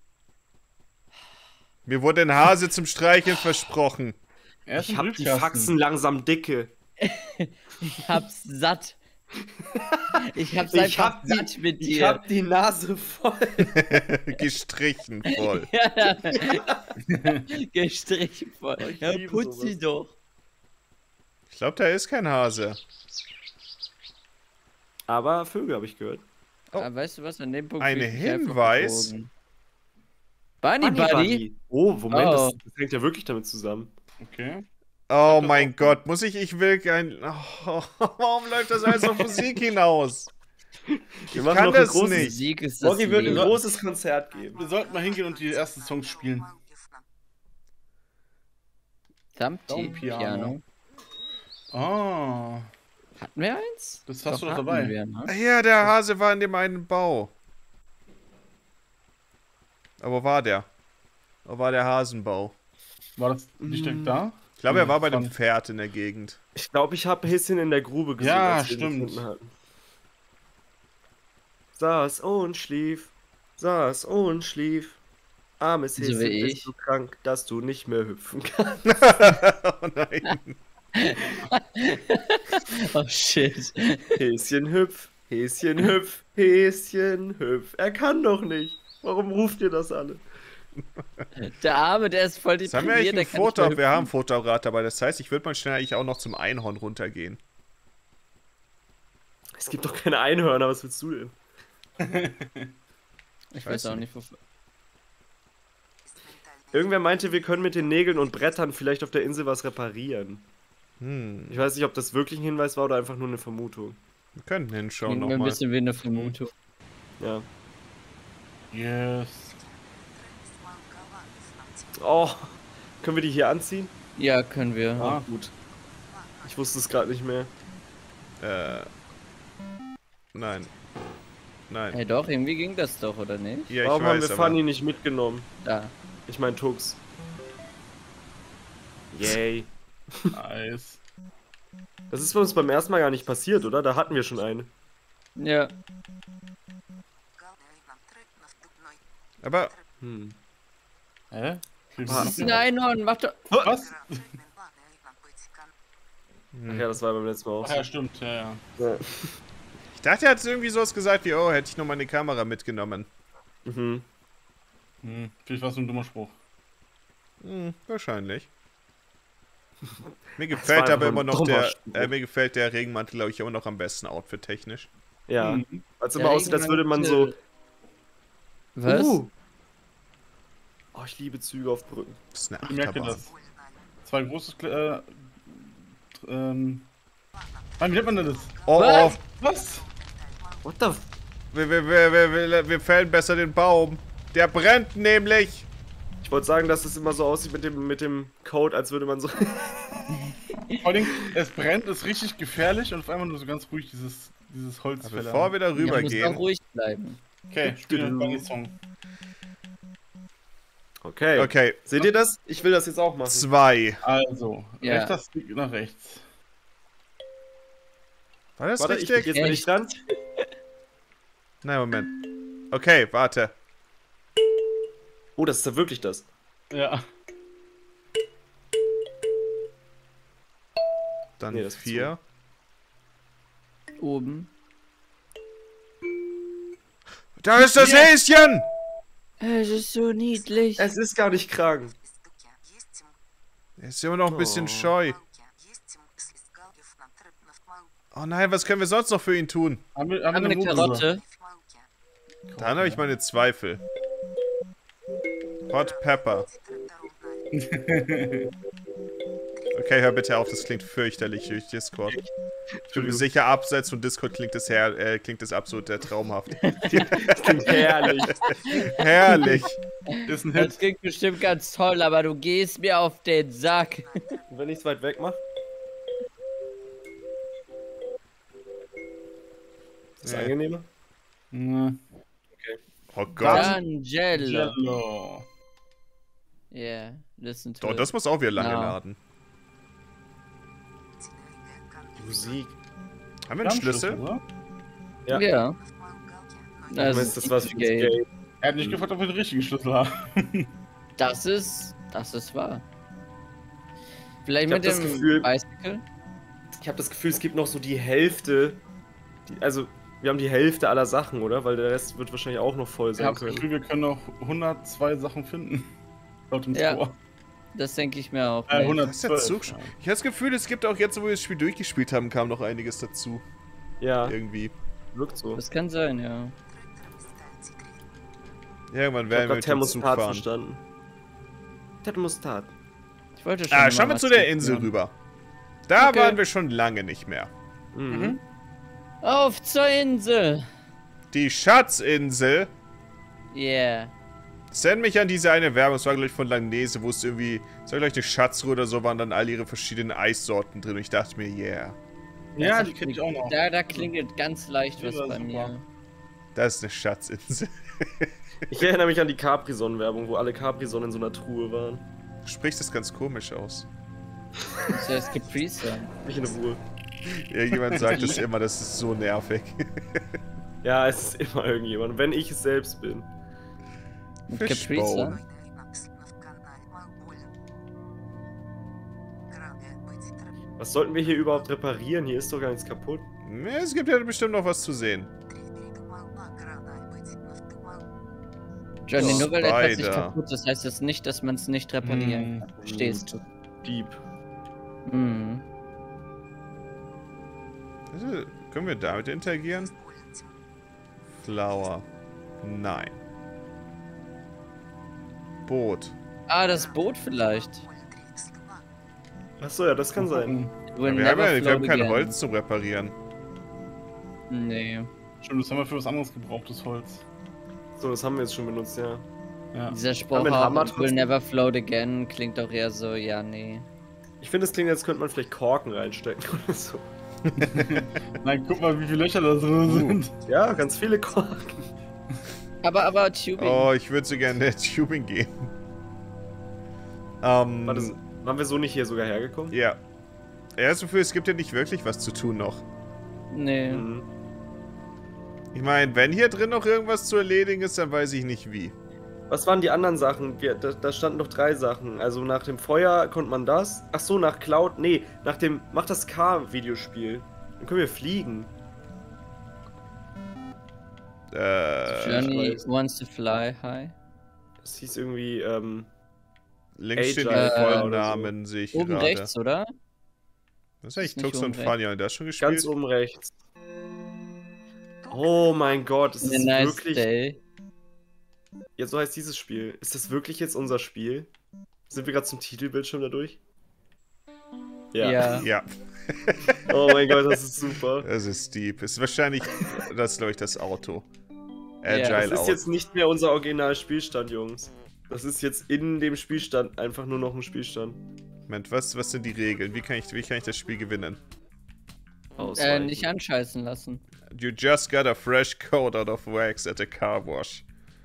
Mir wurde ein Hase zum Streicheln versprochen. Er ist Ich im hab die Briefkasten. Faxen langsam dicke. Ich hab's satt. Ich hab's Ich einfach hab, satt die, mit ich dir. hab die Nase voll. Gestrichen voll. Ja. Gestrichen voll. Oh, ich Ja, liebe putz sowas. sie doch. Ich glaube, da ist kein Hase. Aber Vögel habe ich gehört. Oh. Ah, weißt du was, an dem Punkt Ein fühl ich mich einfach Hinweis. betrogen. Bunny Buddy? Oh, Moment, Oh. Das, das hängt ja wirklich damit zusammen. Okay. Oh doch mein auch. Gott, muss ich, ich will kein... Oh, warum läuft das alles auf Musik hinaus? Wir Ich machen kann noch ein das großes- nicht. Musik ist das Moggi wird ein Leben. großes Konzert geben. Wir sollten mal hingehen und die ersten Songs spielen. Thumpty Daumenpiano. Piano. Ah. Hatten wir eins? Das hast du doch hatten dabei. Wir, ne? Ja, der Hase war in dem einen Bau. Aber wo war der? Wo war der Hasenbau? War das nicht direkt da? Ich glaube, er war bei Von- dem Pferd in der Gegend. Ich glaube, ich habe Häschen in der Grube gesehen. Ja, als wir ihn stimmt. gefunden hatten. Saß und schlief, saß und schlief. Armes So Häschen, wie ich. bist du krank, dass du nicht mehr hüpfen kannst. Oh nein. Oh shit. Häschen hüpf, Häschen hüpf, Häschen hüpf. Er kann doch nicht. Warum ruft ihr das alle? Der Arme, der ist voll Jetzt haben wir eigentlich deprimiert. ein der kann nicht Foto, mehr wir haben ein hüpfen. Fotoapparat dabei. Das heißt, ich würde mal schnell eigentlich auch noch zum Einhorn runtergehen. Es gibt doch keine Einhörner, was willst du denn? Ich weiß auch nicht, wofür. Irgendwer meinte, wir können mit den Nägeln und Brettern vielleicht auf der Insel was reparieren. Hm, Ich weiß nicht, ob das wirklich ein Hinweis war oder einfach nur eine Vermutung. wir könnten hinschauen Klingt mir ein nochmal. bisschen wie eine Vermutung. Ja. Yes. Oh, können wir die hier anziehen? Ja, können wir. Ah, gut. Ich wusste es gerade nicht mehr. Äh. Nein. Nein. Hey, doch, irgendwie ging das doch, oder nicht? Ja, ich Warum haben weiß, wir aber... Fanny nicht mitgenommen? Da. Ich mein Tux. Yay. Nice. Das ist bei uns beim ersten Mal gar nicht passiert, oder? Da hatten wir schon eine. Ja. Aber... Hm. Hä? Das ist ein Einhorn, mach doch. Was? Ach ja, das war beim letzten Mal auch Ach so. ja, stimmt, ja, ja. Ja. Ich dachte, er hat irgendwie sowas gesagt wie, oh, hätte ich nur meine Kamera mitgenommen. Mhm. Hm, vielleicht war es ein dummer Spruch. Hm, wahrscheinlich. Mir war gefällt einfach aber ein immer noch dummer der, Spruch. äh, mir gefällt der Regenmantel, glaube ich, immer noch am besten outfit-technisch. Ja. Mhm. Als immer aussieht, als würde man so. Was? Uh. Oh, ich liebe Züge auf Brücken. Das ist eine Ich merke Achterbahn. das. Zwei großes, äh, ähm, Mann, wie nennt man denn das? Oh, oh, Was? What the f wir, wir, wir, wir, wir, wir fällen besser den Baum. Der brennt nämlich. Ich wollte sagen, dass es immer so aussieht mit dem, mit dem Code, als würde man so. Vor allem, es brennt, ist richtig gefährlich und auf einmal nur so ganz ruhig dieses, dieses Holz Aber bevor wir Ja, darüber muss gehen. doch ruhig bleiben. Okay, spielen wir den Song. Okay. Okay, Seht ihr das? Ich will das jetzt auch machen. zwei. Also, Ja. rechter Stick nach rechts. War das Warte, ich richtig? jetzt bin ich dran. Nein, Moment. Okay, warte. Oh, das ist ja wirklich das. Ja. Dann Nee, das ist vier. Oben. Da ist das Häschen! Es ist so niedlich. Es ist gar nicht krank. Er ist immer noch ein bisschen Oh. scheu. Oh nein, was können wir sonst noch für ihn tun? Haben wir, haben Haben wir eine Move Karotte? Dann habe ich meine Zweifel. Hot Pepper. Okay, hör bitte auf, das klingt fürchterlich durch Discord. Ich bin mir sicher, abseits von Discord klingt es, her äh, klingt es absolut äh, traumhaft. Das klingt herrlich. Herrlich. Ist ein Hit. Das klingt bestimmt ganz toll, aber du gehst mir auf den Sack. Und wenn ich es weit weg mache? Ist das Nee. angenehmer? Ja. Oh Gott. Angelo. Jello. Yeah, listen to Oh, it. das muss auch wieder lange No. laden. Musik. Haben wir einen Schlüssel? oder? Ja. Ja. Das ist das was für ein Gate. Er hat nicht gefragt, ob wir den richtigen Schlüssel haben. Das ist, das ist wahr. Vielleicht Ich hab mit das dem Gefühl- Bicycle? Ich habe das Gefühl, es gibt noch so die Hälfte. Die, also, wir haben die Hälfte aller Sachen, oder? Weil der Rest wird wahrscheinlich auch noch voll Ich sein habe das können. Gefühl, wir können noch hundertzwei Sachen finden. Laut dem Ja. Score. Das denke ich mir auch. Äh, Nee. hundertzwölf. Das ist der Zug. Ich habe das Gefühl, es gibt auch jetzt, wo wir das Spiel durchgespielt haben, kam noch einiges dazu. Ja, Irgendwie. wirkt so. Das kann sein, ja. Irgendwann Ich werden habe wir gerade mit dem Zug Thermostat fahren. verstanden. Thermostat. Ich wollte schon. Ah, mal schauen wir was zu der trinken, Insel ja. rüber. Da Okay. waren wir schon lange nicht mehr. Mhm. Mhm. Auf zur Insel! Die Schatzinsel. Yeah. Send mich an diese eine Werbung, es war gleich von Langnese, wo es irgendwie, es war gleich eine Schatzruhe oder so, waren dann all ihre verschiedenen Eissorten drin und ich dachte mir, yeah, Ja, Das die kenne ich auch noch. Da, da klingelt ganz leicht was Ja, bei super. mir. das ist eine Schatzinsel. Ich erinnere mich an die Capri-Sonnen-Werbung, wo alle Capri-Sonnen in so einer Truhe waren. Du sprichst das ganz komisch aus. Das heißt Capri Sun. Nicht in der Ruhe. Irgendjemand sagt es immer, das ist so nervig. Ja, es ist immer irgendjemand, wenn ich es selbst bin. Mit Capri Fishbowl. Sun? Was sollten wir hier überhaupt reparieren? Hier ist doch gar nichts kaputt. Ja, es gibt ja bestimmt noch was zu sehen. Johnny, nur weil etwas nicht Spider. kaputt ist, heißt das nicht, dass man es nicht reparieren Hm, kann. Verstehst du? Dieb. Mhm. Also, können wir damit interagieren? Flower. Nein. Boot. Ah, das Boot vielleicht. Achso, ja, das kann sein. Will Ja, wir haben, never ja, wir float haben kein again. Holz zum Reparieren. Nee. Stimmt, das haben wir für was anderes gebraucht, das Holz. So, das haben wir jetzt schon benutzt, ja. Ja. Dieser Spruch, Haben wir einen Hammer will trotzdem? never float again, klingt doch eher so, ja, nee. Ich finde, es klingt, als könnte man vielleicht Korken reinstecken oder so. Nein, guck mal, wie viele Löcher da drin sind. Ja, ganz viele Korken. Aber, aber, Tubing. Oh, ich würde so gerne Tubing gehen. Ähm. War das, waren wir so nicht hier sogar hergekommen? Ja. Erst dafür, es gibt ja nicht wirklich was zu tun noch. Nee. Mhm. Ich meine, wenn hier drin noch irgendwas zu erledigen ist, dann weiß ich nicht wie. Was waren die anderen Sachen? Wir, da, da standen noch drei Sachen. Also nach dem Feuer konnte man das. Ach so, nach Cloud. Nee, nach dem Mach das K-Videospiel. Dann können wir fliegen. Äh. Journey weiß. wants to fly high. Das hieß irgendwie, ähm. Links stehen die Agile vollen oder so. Namen, sehe ich Oben gerade. rechts, oder? Das ist eigentlich Ist nicht Tux oben und rechts. Fania, der hat schon gespielt. Ganz oben rechts. Oh mein Gott, ist A das nice wirklich. day. Ja, so heißt dieses Spiel. Ist das wirklich jetzt unser Spiel? Sind wir gerade zum Titelbildschirm dadurch? Ja. Ja, Oh mein Gott, das ist super. das ist deep. Ist wahrscheinlich, das ist glaube ich das Auto. Ja, Agile Das ist Auto. jetzt nicht mehr unser Originalspielstand, Jungs. Das ist jetzt in dem Spielstand einfach nur noch ein Spielstand. Moment, was, was sind die Regeln? Wie kann ich, wie kann ich das Spiel gewinnen? Äh, Ausweichen. nicht anscheißen lassen. You just got a fresh coat out of wax at a car wash.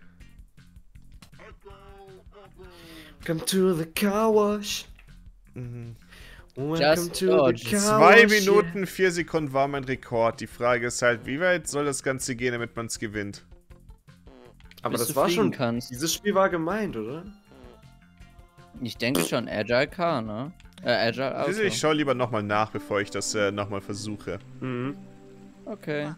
Come to the car wash. Mhm. Welcome Just to dodge. the car Zwei wash, yeah. Minuten, vier Sekunden war mein Rekord. Die Frage ist halt, wie weit soll das Ganze gehen, damit man es gewinnt? Aber Bis das du war fliegen schon. kannst. Dieses Spiel war gemeint, oder? Ich denke schon, Agile Car, ne? Äh, Agile Auto. Ich schaue lieber nochmal nach, bevor ich das äh, nochmal versuche. Mhm. Okay.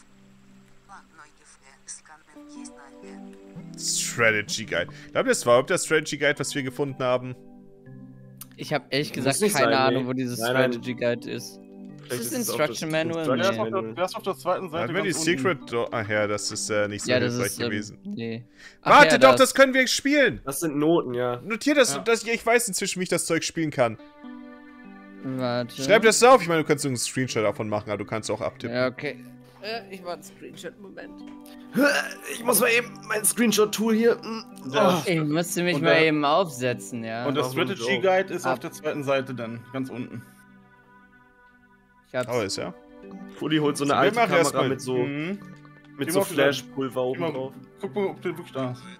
Strategy Guide. Ich glaube, das war überhaupt der Strategy Guide, was wir gefunden haben. Ich habe ehrlich Muss gesagt nicht keine sein, Ahnung, nee. wo dieses Nein, nein. Strategy Guide ist. Vielleicht das ist es auch Instruction das Manual? Der ist, Instruction auf der, Manual. der ist auf der zweiten Seite. Hatten wir die ganz unten. Secret Door? Ach ja, das ist äh, nicht so Ja, das hilfreich ist ähm, gewesen. Nee. Ach Warte ja, doch, das können wir spielen! Das sind Noten, ja. Notier das, Ja. dass ich weiß inzwischen, wie ich das Zeug spielen kann. Warte. Schreib das auf. Ich meine, du kannst so einen Screenshot davon machen, aber du kannst auch abtippen. Ja, okay. Äh, ich war ein Screenshot-Moment. Ich muss mal eben mein Screenshot-Tool hier. mm, Ja. oh. Ich musste mich Und mal der- eben aufsetzen, ja. Und der Machen wir einen Strategy Joke. Guide ist Ab. auf der zweiten Seite dann, ganz unten. Ich hab's. Oh, ist ja. Fully holt so eine So, wir alte machen erst Kamera mal- mit so, Mhm. mit Geh so mal auf die Flashpulver Geh oben mal, drauf. guck mal, ob der wirklich da ist.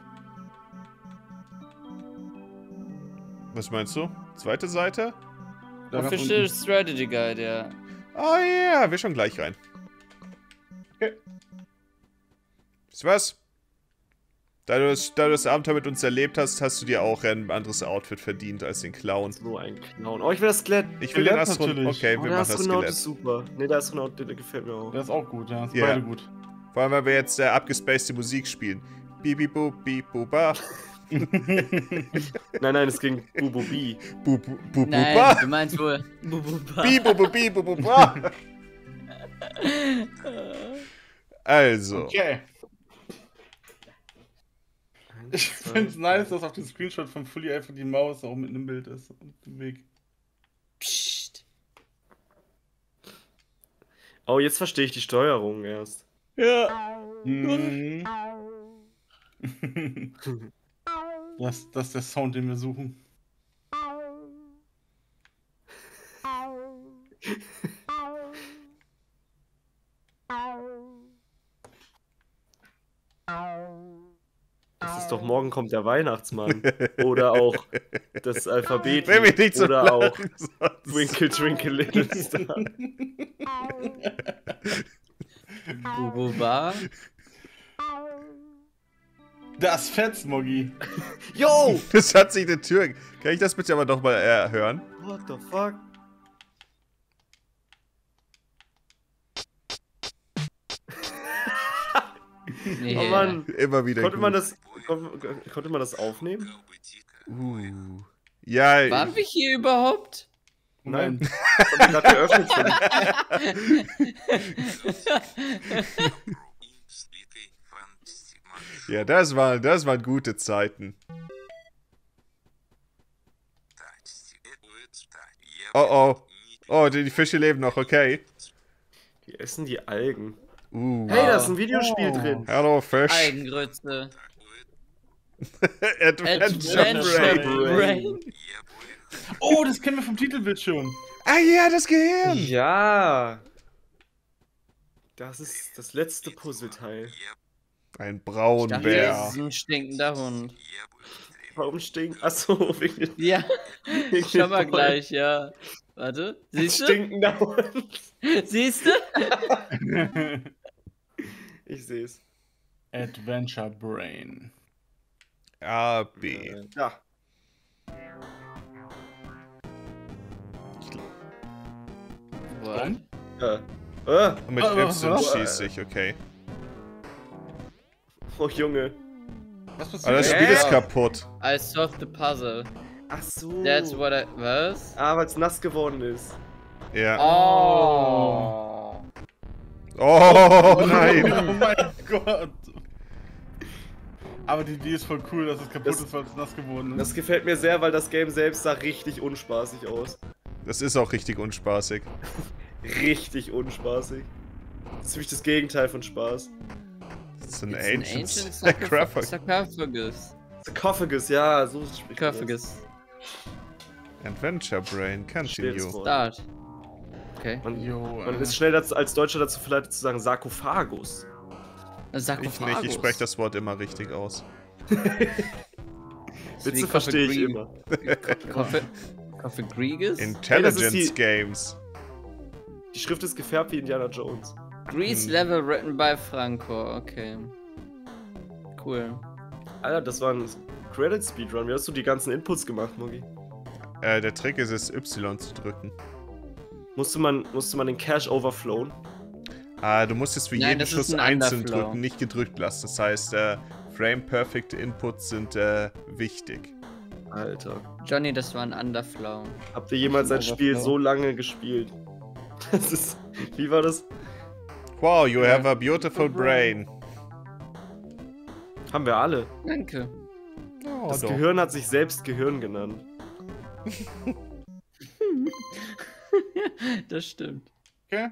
Was meinst du? Zweite Seite? Da ganz Official unten. Strategy Guide, ja. Oh ja, yeah, wir schauen gleich rein. Okay. Wisst ihr was? Da du, das, da du das Abenteuer mit uns erlebt hast, hast du dir auch ein anderes Outfit verdient als den Clown. So ein Clown. Oh, ich will das Skelett. Ich will den Skelett Astronaut. natürlich. Okay, Oh, wir der machen das Astronaut Skelett. ist super. Ne, der Astronaut, der, der gefällt mir auch. Der ist auch gut, ja. Ist Ja. beide gut. Vor allem, weil wir jetzt äh, abgespacede Musik spielen. Bibi bu bi bu ba. Nein, nein, es ging Bubu B. Bu bu bu bu Nein, ba. du meinst wohl. Bububa. Bi bu bu bi bu bu ba. Also. Okay. Ich find's nice, dass auf dem Screenshot von Fully einfach die Maus auch mit einem Bild ist. Auf dem Weg. Psst. Oh, jetzt verstehe ich die Steuerung erst. Ja. Mhm. das, das ist der Sound, den wir suchen. Das ist doch morgen kommt der Weihnachtsmann. Oder auch das Alphabet. Wenn wir nicht so Oder auch lachen, sonst- Twinkle Twinkle Little Star. Bububa. Das fett, Smoggy. Yo! Das hat sich eine Tür. Kann ich das bitte aber doch mal äh, hören? What the fuck? Nee. Oh Mann. Immer wieder. Konnte gut. man das, konnte, konnte man das aufnehmen? Uh. Ja, Waren wir hier überhaupt? Nein. Das haben wir gerade geöffnet. ja, das waren, das waren gute Zeiten. Oh oh. Oh, die, die Fische leben noch, okay. Die essen die Algen. Uh. Hey, da ist ein Videospiel Oh. drin. Hello, Fish. Eigengrütze. Adventure, Adventure Brain. Brain. Oh, das kennen wir vom Titelbildschirm. Ah ja, das Gehirn. Ja. Das ist das letzte Puzzleteil. Ein Ich dachte, Braunbär. das ist ein stinkender Hund. Warum stinkt? Achso, wegen den Ja, wegen schau den mal Bäumen. gleich, ja. Warte, siehst du? Stinkender Hund. Siehst du? Ich seh's. Adventure Brain. A, B. Äh, Ja. What? Äh. Äh. Mit Oh, Y was? schieße ich, okay. Oh, Junge. Was passiert? Aber das Hä? Spiel ist kaputt. I solved the puzzle. Ach so. That's what I... Was? Ah, weil es nass geworden ist. Ja. Oh. Oh, nein. Oh mein Gott. Aber die Idee ist voll cool, dass es kaputt Das- ist, weil es nass geworden ist. Das gefällt mir sehr, weil das Game selbst sah richtig unspaßig aus. Das ist auch richtig unspaßig. Richtig unspaßig. Ziemlich das Gegenteil von Spaß. Das ist ein It's an Ancient ancient Sarcophagus. sarcophagus. Sarcophagus, ja, so spricht man das. Sarcophagus. Adventure Brain, Schweres continue. Wort. Start. Okay. Man, Jo, man äh, ist schnell dazu, als Deutscher dazu verleitet zu sagen Sarkophagus. Ich nicht, ich spreche das Wort immer richtig aus. Witze verstehe ich immer. Koffe, Koffe Grieges? Intelligence die- Games. Die Schrift ist gefärbt wie Indiana Jones. Grease Level written by Franco, okay. Cool. Alter, das war ein Credit Speedrun. Wie hast du die ganzen Inputs gemacht, Mugi? Äh, der Trick ist es, Y zu drücken. Musste man, musste man den Cache overflowen? Ah, du musst es für Nein, jeden das ist Schuss ein einzeln Underflow. drücken, nicht gedrückt lassen. Das heißt, äh, Frame-Perfect Inputs sind äh, wichtig. Alter. Johnny, das war ein Underflow. Habt ihr jemals ein Spiel Overflow. so lange gespielt? Das ist. Wie war das? Wow, you have a beautiful brain. Haben wir alle. Danke. Oh, Das doch. Gehirn hat sich selbst Gehirn genannt. Das stimmt. okay.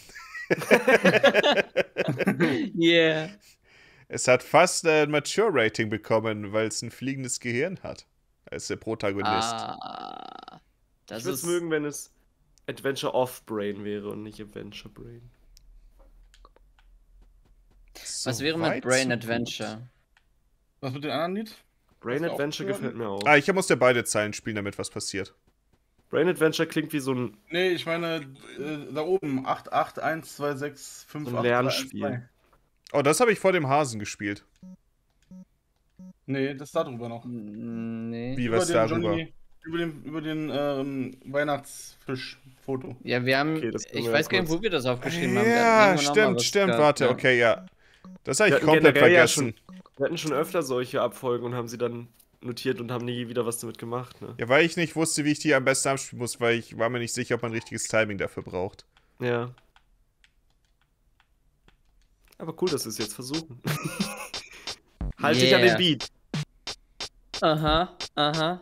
Yeah. Es hat fast äh, ein Mature-Rating bekommen, weil es ein fliegendes Gehirn hat. Als der Protagonist. Ah. Das Ich würde es ist. mögen, wenn es Adventure of Brain wäre und nicht Adventure Brain. So Was wäre weit, mit Brain so Adventure? Was mit dem anderen Lied? Brain Hast du auch Adventure gehört? gefällt mir auch. gut. Ah, ich muss ja beide Zeilen spielen, damit was passiert. Brain Adventure klingt wie so ein, Nee, ich meine, äh, da oben. acht acht eins zwei sechs fünf So ein acht Lernspiel. drei eins zwei. Oh, das habe ich vor dem Hasen gespielt. Nee, das ist da drüber noch. Nee. Wie Über was den darüber? Johnny, über den, über den ähm, Weihnachtsfisch-Foto. Ja, wir haben. Okay, das können ich wir weiß ja gar nicht, kurz- wo wir das aufgeschrieben haben. Wir hatten Ja, irgendwann noch mal stimmt, was stimmt. gehabt, Warte, ja. okay, ja. Das habe Wir ich hatten komplett generell ja vergessen. wir hatten schon öfter solche Abfolgen und haben sie dann notiert und haben nie wieder was damit gemacht, ne? Ja, weil ich nicht wusste, wie ich die am besten abspielen muss, weil ich war mir nicht sicher, ob man richtiges Timing dafür braucht. Ja. Aber cool, dass wir es jetzt versuchen. Halt dich an Yeah. den Beat. Aha, aha.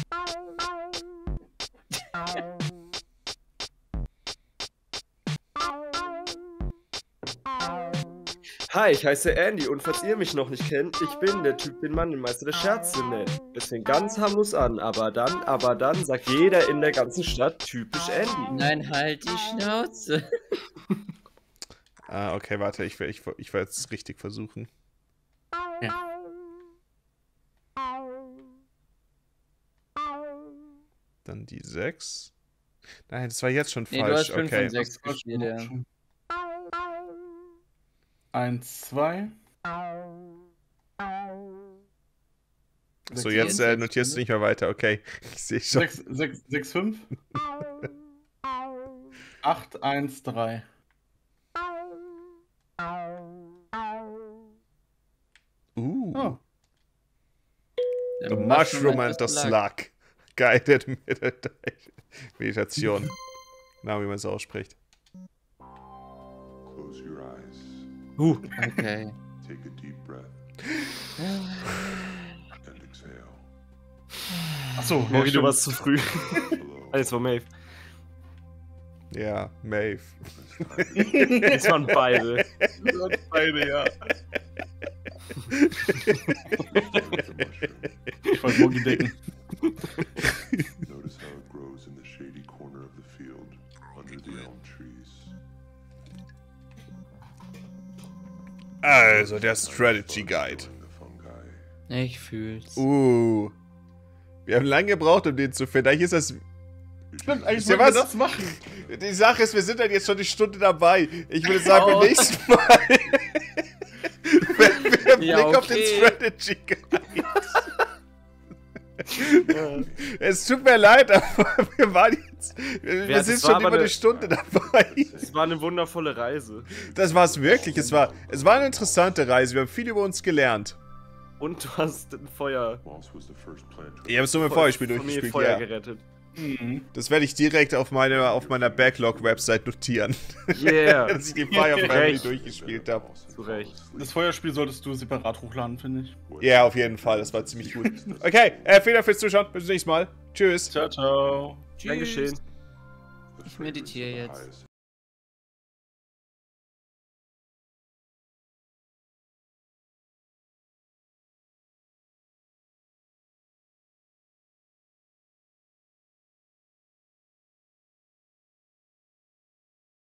Hi, ich heiße Andy und falls ihr mich noch nicht kennt, ich bin der Typ, den man den Meister der Scherze nennt. Es fängt ganz harmlos an, aber dann, aber dann sagt jeder in der ganzen Stadt typisch Andy. Nein, halt die Schnauze. Ah, okay, warte, ich will ich, ich will jetzt richtig versuchen. Dann die sechs. Nein, das war jetzt schon Nee, du falsch. hast fünf Okay. und sechs gespielt, ja. eins, zwei. So, sechs, jetzt vier, äh, sechs, notierst du fünf. nicht mehr weiter. Okay, ich sehe schon. sechs, sechs, sechs, fünf. acht, eins, drei. Uh, Oh. the Mushroom and the Slug. Guided Med- Meditation. Genau, wie man es ausspricht. Close your eyes. Huh. Okay. Take a deep breath and exhale. Achso, Mori, du warst zu früh. Hello. Alles war Maeve. Ja, Maeve. Das waren beide. Beide, ja. Ich wollte Mogi decken. Notice how it grows in the shady corner of the field, under the elm trees. Also, der Strategy Guide. The fungi. Ich fühl's. Uh. Wir haben lange gebraucht, um den zu finden. Eigentlich ist das... Stimmt, eigentlich Wisst ihr wollen wir was? das machen. Die Sache ist, wir sind halt jetzt schon eine Stunde dabei. Ich würde sagen, Oh. beim nächsten Mal... wenn wir einen Ja, Blick auf den okay. Strategy Guide. Es tut mir leid, aber wir waren jetzt... Wir, wir Ja, sind das schon war über aber eine eine- Stunde dabei. Es war eine wundervolle Reise. Das war es wirklich. Es war, es war eine interessante Reise. Wir haben viel über uns gelernt. Und du hast ein Feuer. Moss was the first plant to Ich habe es nur mit Feuerspiel Familie durchgespielt, Feuer ja. gerettet. Mhm. Das werde ich direkt auf, meine, auf meiner Backlog-Website notieren. Yeah. Dass ich die Fire Family Recht. durchgespielt habe. Zu Recht. Das Feuerspiel solltest du separat hochladen, finde ich. Ja, auf jeden Fall. Das war ziemlich gut. Okay, äh, vielen Dank fürs Zuschauen. Bis zum nächsten Mal. Tschüss. Ciao, ciao. Gern geschehen. Ich meditiere jetzt.